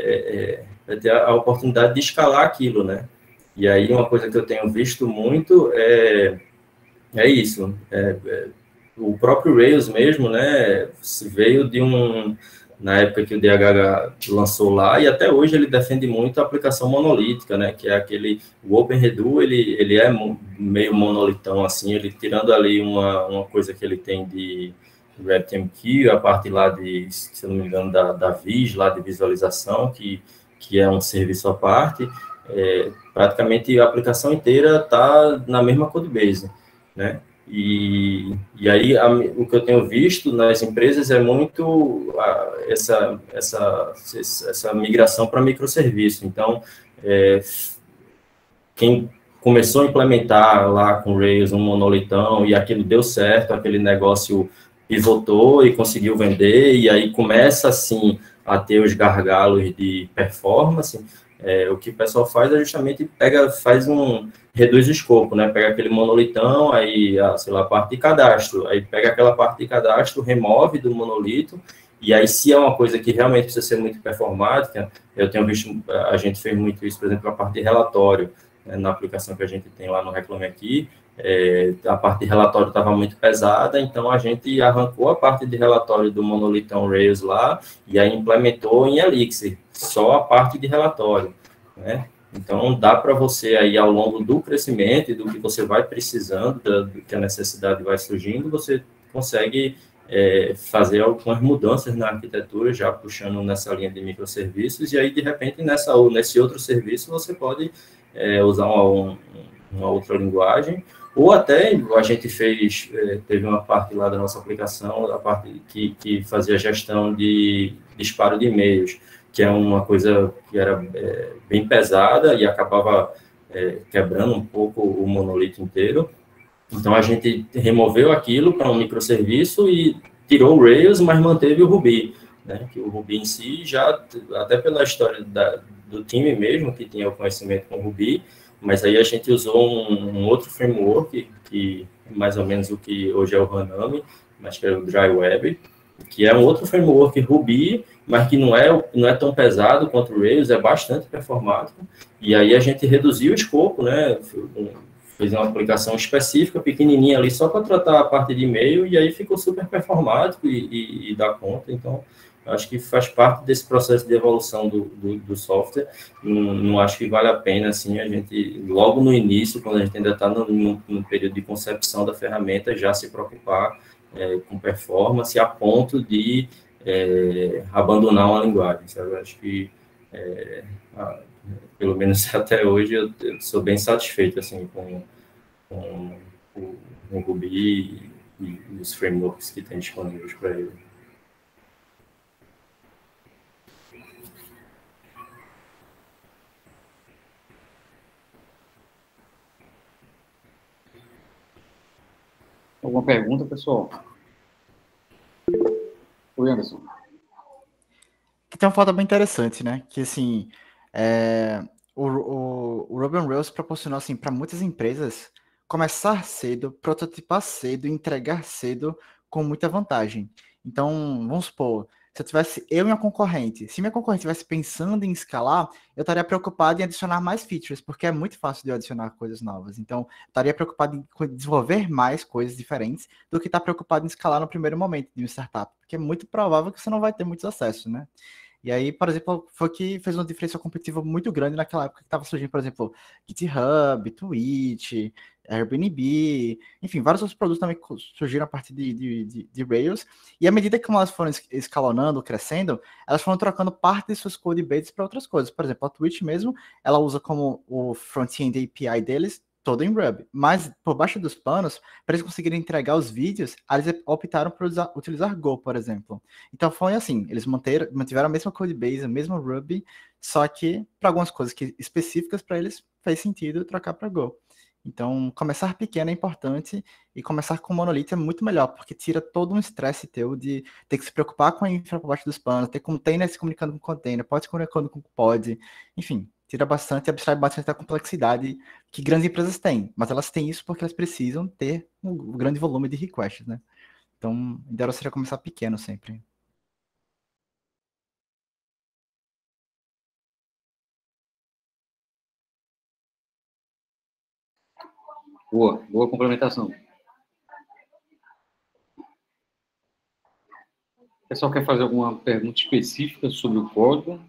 é, vai ter a oportunidade de escalar aquilo, né? E aí uma coisa que eu tenho visto muito é É isso, é, é, o próprio Rails mesmo, né, veio de um, na época que o D H H lançou lá, e até hoje ele defende muito a aplicação monolítica, né, que é aquele, o OpenRedu, ele, ele é meio monolitão, assim, ele tirando ali uma, uma coisa que ele tem de RabbitMQ, a parte lá de, se eu não me engano, da, da Vis, lá de visualização, que, que é um serviço à parte, é, praticamente a aplicação inteira está na mesma codebase, né? E, e aí a, o que eu tenho visto nas empresas é muito a, essa, essa, essa migração para microserviço. Então, é, quem começou a implementar lá com Rails um monolitão e aquilo deu certo, aquele negócio pivotou e conseguiu vender, e aí começa assim a ter os gargalos de performance. É, o que o pessoal faz é justamente pega, faz um, reduz o escopo, né? Pega aquele monolitão, aí, a, sei lá, a parte de cadastro, aí pega aquela parte de cadastro, remove do monolito, e aí se é uma coisa que realmente precisa ser muito performática, eu tenho visto, a gente fez muito isso, por exemplo, a parte de relatório, né, na aplicação que a gente tem lá no Reclame Aqui, é, a parte de relatório estava muito pesada, então a gente arrancou a parte de relatório do monolitão Rails lá, e aí implementou em Elixir, só a parte de relatório, né? Então, dá para você aí, ao longo do crescimento e do que você vai precisando, da, do que a necessidade vai surgindo, você consegue é, fazer algumas mudanças na arquitetura, já puxando nessa linha de microserviços, e aí, de repente, nessa, nesse outro serviço, você pode é, usar uma, uma outra linguagem, ou até a gente fez, é, teve uma parte lá da nossa aplicação, a parte que, que fazia gestão de disparo de e-mails, que é uma coisa que era é, bem pesada e acabava é, quebrando um pouco o monolito inteiro. Então, a gente removeu aquilo para um microserviço e tirou o Rails, mas manteve o Ruby, né? Que o Ruby em si, já, até pela história da, do time mesmo, que tinha o conhecimento com o Ruby, mas aí a gente usou um, um outro framework, que mais ou menos o que hoje é o Hanami, mas que é o DryWeb, que é um outro framework Ruby, mas que não é, não é tão pesado quanto o Rails, é bastante performático, e aí a gente reduziu o escopo, né, fez uma aplicação específica, pequenininha ali, só para tratar a parte de e-mail, e aí ficou super performático e, e, e dá conta. Então, acho que faz parte desse processo de evolução do, do, do software. Não, não acho que vale a pena, assim, a gente, logo no início, quando a gente ainda está no, no, no período de concepção da ferramenta, já se preocupar é, com performance a ponto de é, abandonar uma linguagem, sabe? Acho que, é, a, pelo menos até hoje, eu, eu sou bem satisfeito, assim, com, com o, o Ruby e, e os frameworks que tem disponíveis para ele. Alguma pergunta, pessoal? Oi, Anderson. Tem uma foto bem interessante, né? Que, assim, é, o, o, o Ruby on Rails proporcionou, assim, para muitas empresas começar cedo, prototipar cedo, entregar cedo com muita vantagem. Então, vamos supor, se eu tivesse eu e minha concorrente, se minha concorrente estivesse pensando em escalar, eu estaria preocupado em adicionar mais features, porque é muito fácil de eu adicionar coisas novas. Então, eu estaria preocupado em desenvolver mais coisas diferentes do que estar preocupado em escalar no primeiro momento de uma startup, porque é muito provável que você não vai ter muitos acessos, né? E aí, por exemplo, foi que fez uma diferença competitiva muito grande naquela época que estava surgindo, por exemplo, GitHub, Twitch, Airbnb, enfim, vários outros produtos também surgiram a partir de, de, de, de Rails. E à medida que elas foram escalonando, crescendo, elas foram trocando parte de suas codebases para outras coisas. Por exemplo, a Twitch mesmo, ela usa como o front-end A P I deles todo em Ruby. Mas, por baixo dos panos, para eles conseguirem entregar os vídeos, eles optaram por usar, utilizar Go, por exemplo. Então, foi assim, eles manteram, mantiveram a mesma codebase, a mesma Ruby, só que para algumas coisas que, específicas para eles, fez sentido trocar para Go. Então, começar pequeno é importante e começar com monolito é muito melhor, porque tira todo um estresse teu de ter que se preocupar com a infra por baixo dos panos, ter container se comunicando com container, pode se comunicando com pod, enfim, tira bastante, abstrai bastante da complexidade que grandes empresas têm, mas elas têm isso porque elas precisam ter um grande volume de requests, né? Então, a ideia seria começar pequeno sempre. Boa, boa complementação. O pessoal quer fazer alguma pergunta específica sobre o código?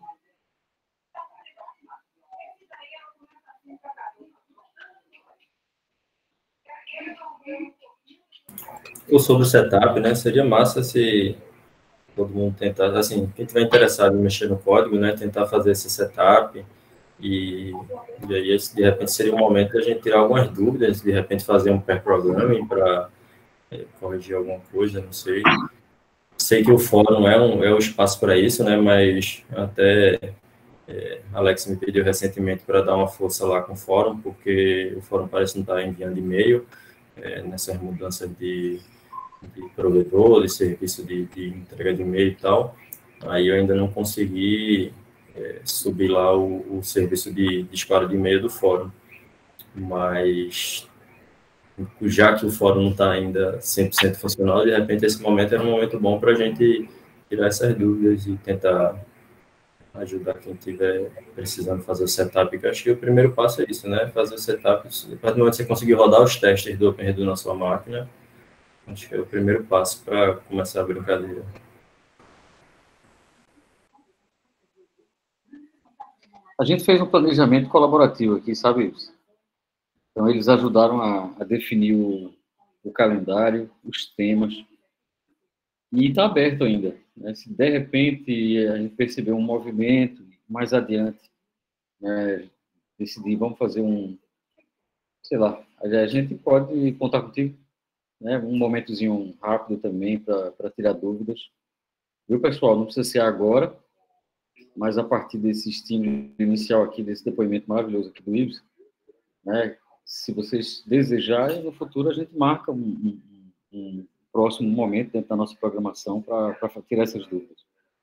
Ou sobre o setup, né? Seria massa se todo mundo tentar, assim, quem tiver interessado em mexer no código, né? Tentar fazer esse setup e, e aí, de repente, seria um momento da gente tirar algumas dúvidas, de repente fazer um pair programming para é, corrigir alguma coisa, não sei. Sei que o fórum é um, é um espaço para isso, né? Mas até é, Alex me pediu recentemente para dar uma força lá com o fórum, porque o fórum parece não estar enviando e-mail é, nessas mudanças de, de provedor, de serviço de, de entrega de e-mail e tal. Aí eu ainda não consegui é, subir lá o, o serviço de disparo de e-mail do fórum. Mas já que o fórum não está ainda cem por cento funcional, de repente esse momento é um momento bom para a gente tirar essas dúvidas e tentar ajudar quem estiver precisando fazer o setup, que eu acho que o primeiro passo é isso, né? Fazer o setup, a partir do momento que você conseguir rodar os testes do OpenRedu na sua máquina, acho que é o primeiro passo para começar a brincadeira. A gente fez um planejamento colaborativo aqui, sabe? Então, eles ajudaram a, a definir o, o calendário, os temas, e está aberto ainda. Né? Se, de repente, a gente perceber um movimento mais adiante, né, decidir, vamos fazer um, sei lá, a gente pode contar contigo, né, um momentozinho rápido também para tirar dúvidas. Viu, pessoal? Não precisa ser agora, mas a partir desse estímulo inicial aqui, desse depoimento maravilhoso aqui do Ives, né, se vocês desejarem, no futuro a gente marca um, um, um próximo momento dentro da nossa programação para tirar essas dúvidas.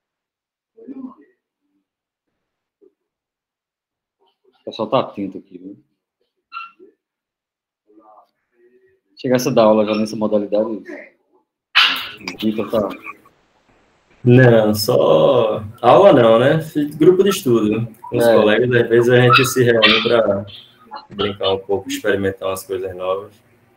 O pessoal está atento aqui, viu? Chegasse a dar aula já nessa modalidade, o Vitor está... Não, só aula não, né? Grupo de estudo. Com os é. colegas, às vezes a gente se reúne para brincar um pouco, experimentar umas coisas novas.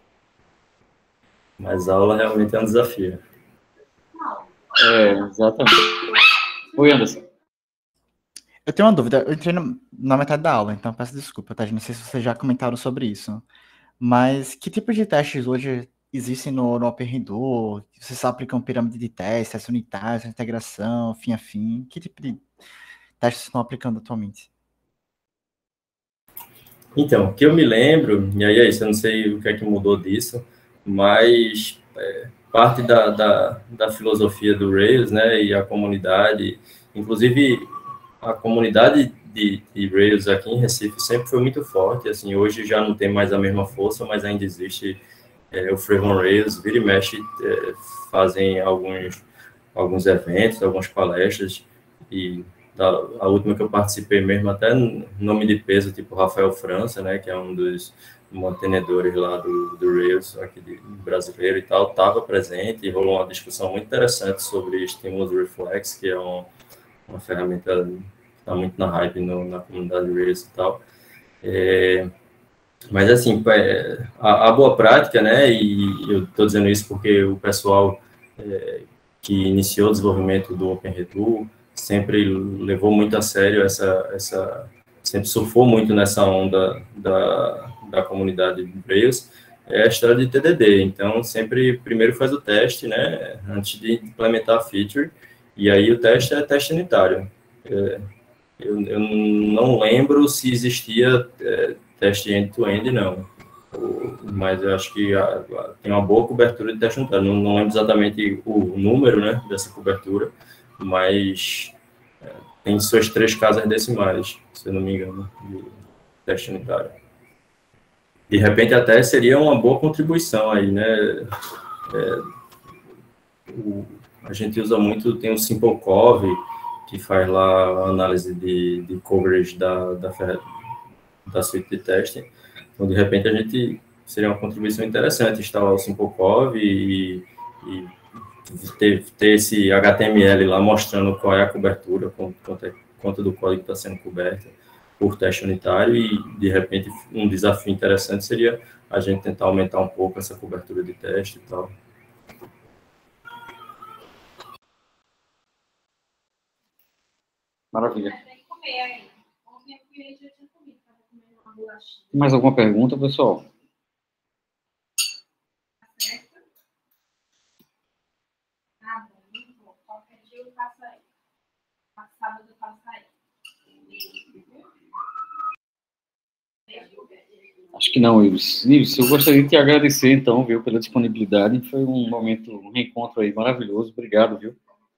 Mas a aula realmente é um desafio. É, exatamente. Oi, Anderson. Eu tenho uma dúvida. Eu entrei no, na metade da aula, então peço desculpa, tá? Não sei se vocês já comentaram sobre isso. Mas que tipo de testes hoje existem no, no OpenRedu? Vocês aplicam pirâmide de testes, testes unitários, integração, fim a fim? Que tipo de testes estão aplicando atualmente? Então, que eu me lembro, e aí é isso, eu não sei o que é que mudou disso, mas é, parte da, da, da filosofia do Rails, né, e a comunidade, inclusive a comunidade de, de Rails aqui em Recife sempre foi muito forte, assim, hoje já não tem mais a mesma força, mas ainda existe é, o Free on Rails, vira e mexe, é, fazem alguns, alguns eventos, algumas palestras, e da, a última que eu participei mesmo, até nome de peso, tipo Rafael França, né, que é um dos mantenedores lá do, do Rails, aqui de, brasileiro e tal, estava presente e rolou uma discussão muito interessante sobre Stimulus Reflex, que é um, uma ferramenta que está muito na hype no, na comunidade Rails e tal. É, mas, assim, a, a boa prática, né, e eu estou dizendo isso porque o pessoal é, que iniciou o desenvolvimento do OpenRedu sempre levou muito a sério essa, essa sempre surfou muito nessa onda da, da comunidade de Rails, é a história de T D D. Então, sempre primeiro faz o teste, né, antes de implementar a feature, e aí o teste é teste unitário. É, eu, eu não lembro se existia é, teste end-to-end, não. Mas eu acho que a, a, tem uma boa cobertura de teste unitário. Não, não lembro exatamente o número, né, dessa cobertura, mas é, tem suas três casas decimais, se eu não me engano, de teste unitário. De repente, até seria uma boa contribuição aí, né? É, o, a gente usa muito, tem o SimpleCov, que faz lá a análise de, de coverage da, da, da suite de testing. Então, de repente, a gente seria uma contribuição interessante instalar o SimpleCov e, e ter, ter esse H T M L lá mostrando qual é a cobertura, quanto, é, quanto do código está sendo coberto por teste unitário, e, de repente, um desafio interessante seria a gente tentar aumentar um pouco essa cobertura de teste e tal. Maravilha. Mais alguma pergunta, pessoal? Sábado eu faço aí. Acho que não, Ives. Ives, eu gostaria de te agradecer, então, viu, pela disponibilidade. Foi um momento, um reencontro aí maravilhoso. Obrigado, viu?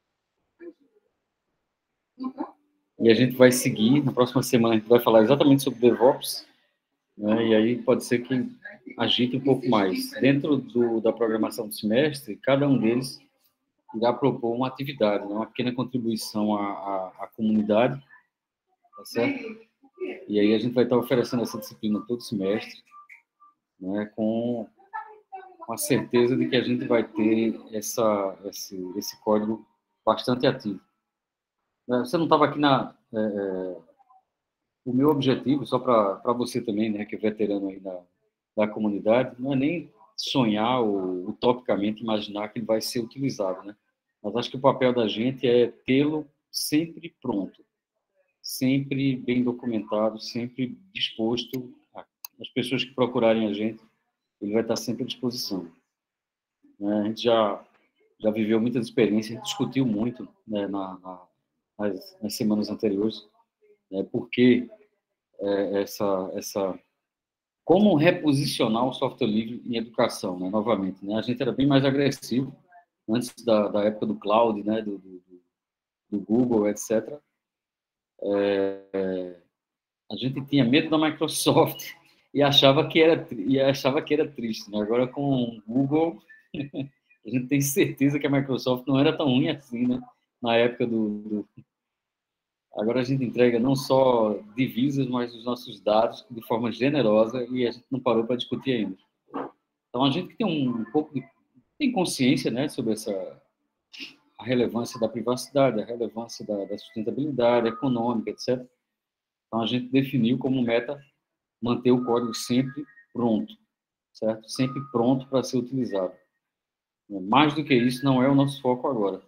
E a gente vai seguir. Na próxima semana a gente vai falar exatamente sobre DevOps, né? E aí pode ser que agite um pouco mais. Dentro do, da programação do semestre, cada um deles irá propor uma atividade, né? Uma pequena contribuição à, à, à comunidade, tá certo? E aí a gente vai estar oferecendo essa disciplina todo semestre, né, com, com a certeza de que a gente vai ter essa, esse, esse código bastante ativo. Você não estava aqui na... É, é, o meu objetivo, só para você também, né, que é veterano aí da, da comunidade, não é nem sonhar ou utopicamente imaginar que ele vai ser utilizado, né? Mas acho que o papel da gente é tê-lo sempre pronto, sempre bem documentado, sempre disposto. As pessoas que procurarem a gente, ele vai estar sempre à disposição. A gente já, já viveu muitas experiências, a gente discutiu muito, né, na, na, nas, nas semanas anteriores, né, porque é, essa, essa, como reposicionar o software livre em educação, né, novamente. Né, a gente era bem mais agressivo antes da, da época do cloud, né, do, do, do Google, etcétera. É, é, a gente tinha medo da Microsoft e achava que era, e achava que era triste, né? Agora, com o Google, a gente tem certeza que a Microsoft não era tão ruim assim, né? Na época do, do... Agora a gente entrega não só divisas, mas os nossos dados de forma generosa, e a gente não parou para discutir ainda. Então, a gente que tem um, um pouco de... tem consciência, né, sobre essa... a relevância da privacidade, a relevância da, da sustentabilidade econômica, etcétera. Então, a gente definiu como meta manter o código sempre pronto, certo? Sempre pronto para ser utilizado. Mais do que isso, não é o nosso foco agora.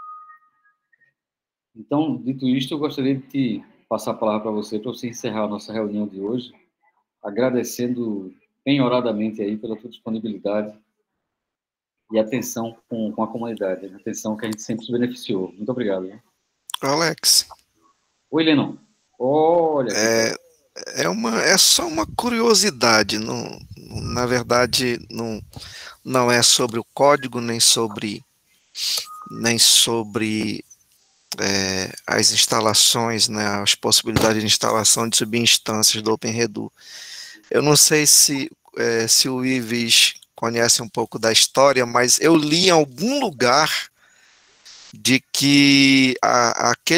Então, dito isto, eu gostaria de te passar a palavra para você, para você encerrar a nossa reunião de hoje, agradecendo penhoradamente aí pela tua disponibilidade e atenção com, com a comunidade, a atenção que a gente sempre se beneficiou. Muito obrigado. Né? Alex. Oi, Lennon. Olha. É, é, uma, é só uma curiosidade. Não, na verdade, não, não é sobre o código, nem sobre, nem sobre é, as instalações, né, as possibilidades de instalação de subinstâncias do OpenRedu. Eu não sei se, é, se o Ives conhece um pouco da história, mas eu li em algum lugar de que a, aquele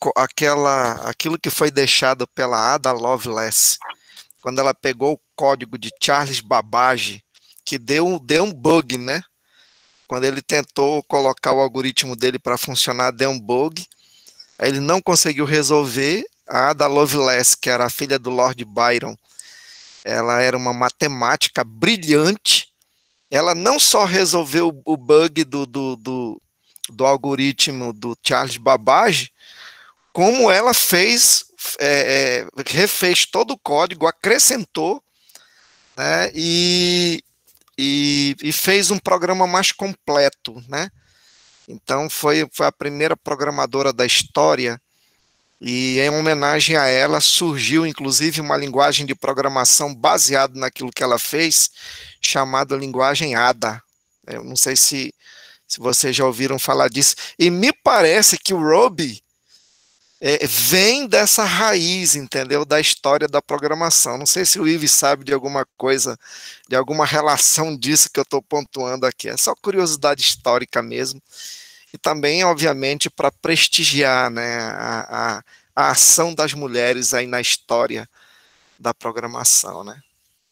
aquela, aquilo que foi deixado pela Ada Lovelace, quando ela pegou o código de Charles Babbage, que deu, deu um bug, né? Quando ele tentou colocar o algoritmo dele para funcionar, deu um bug. Aí ele não conseguiu resolver. A Ada Lovelace, que era a filha do Lord Byron, ela era uma matemática brilhante. Ela não só resolveu o bug do, do, do, do algoritmo do Charles Babbage, como ela fez, é, é, refez todo o código, acrescentou, né, e, e, e fez um programa mais completo, né? Então foi, foi a primeira programadora da história, e em homenagem a ela surgiu inclusive uma linguagem de programação baseada naquilo que ela fez, chamada linguagem Ada. Eu não sei se, se vocês já ouviram falar disso, e me parece que o Ruby é, vem dessa raiz, entendeu, da história da programação. Não sei se o Ives sabe de alguma coisa, de alguma relação disso que eu estou pontuando aqui, é só curiosidade histórica mesmo. E também, obviamente, para prestigiar, né, a, a, a ação das mulheres aí na história da programação, né?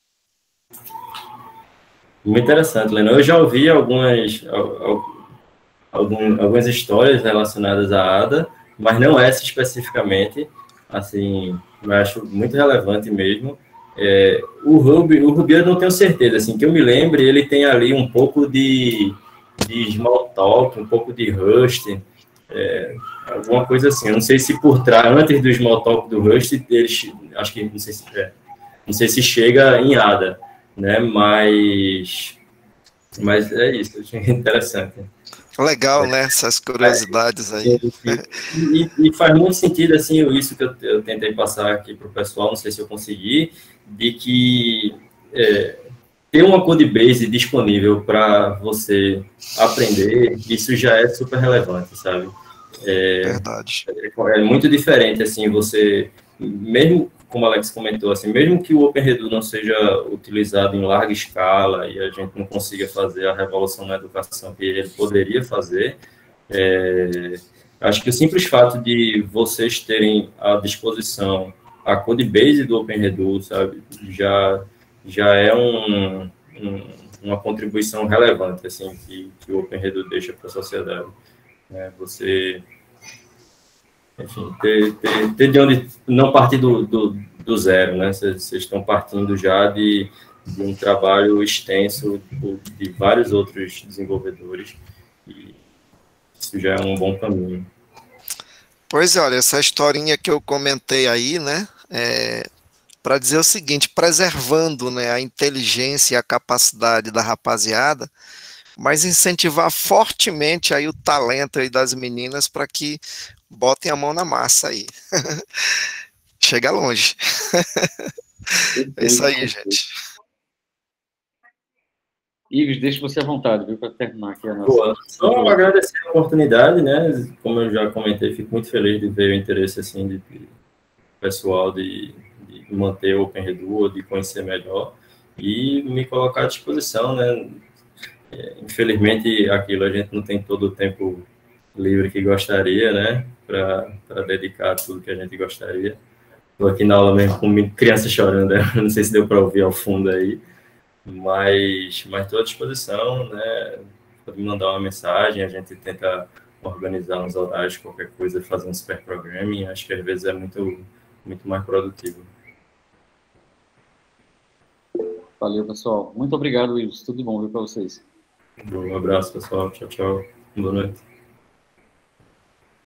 Muito interessante, Leno. Eu já ouvi algumas, algum, algumas histórias relacionadas à Ada, mas não essa especificamente. Assim, eu acho muito relevante mesmo. É, o Ruby, o Ruby eu não tenho certeza, assim, que eu me lembre, ele tem ali um pouco de de Smalltalk, um pouco de Rust, é, alguma coisa assim. Eu não sei se por trás, antes do Smalltalk do Rust, eles, acho que não sei se, é, não sei se chega em Ada, né? Mas, mas é isso, achei interessante. Legal, é. né? Essas curiosidades aí. E, e faz muito sentido, assim, isso que eu, eu tentei passar aqui para o pessoal, não sei se eu consegui, de que é, ter uma codebase disponível para você aprender, isso já é super relevante, sabe? É, Verdade. É, é muito diferente, assim, você, mesmo, como o Alex comentou, assim, mesmo que o OpenRedu não seja utilizado em larga escala e a gente não consiga fazer a revolução na educação que ele poderia fazer, é, acho que o simples fato de vocês terem à disposição a codebase do OpenRedu, sabe, já já é um, um, uma contribuição relevante, assim, que, que o OpenRedu deixa para a sociedade. É, você, enfim, ter, ter, ter de onde não partir do, do, do zero, né? Vocês estão partindo já de, de um trabalho extenso de, de vários outros desenvolvedores, e isso já é um bom caminho. Pois é, olha, essa historinha que eu comentei aí, né, é, para dizer o seguinte, preservando, né, a inteligência e a capacidade da rapaziada, mas incentivar fortemente aí o talento aí das meninas para que botem a mão na massa aí. Chega longe. É isso aí, gente. Ives, deixa você à vontade, viu, para terminar aqui a nossa... Boa. Só agradecer a oportunidade, né, como eu já comentei, fico muito feliz de ver o interesse, assim, de, de pessoal de... de manter o OpenRedu, de conhecer melhor e me colocar à disposição, né? É, infelizmente, aquilo a gente não tem todo o tempo livre que gostaria, né? Para dedicar tudo que a gente gostaria. Estou aqui na aula mesmo com criança chorando, né? Não sei se deu para ouvir ao fundo aí, mas mas estou à disposição, né? Pode me mandar uma mensagem, a gente tenta organizar uns horários, qualquer coisa, fazer um super programming. Acho que às vezes é muito muito mais produtivo. Valeu, pessoal. Muito obrigado, Ives. Tudo bom, viu, para vocês. Um abraço, pessoal. Tchau, tchau. Boa noite.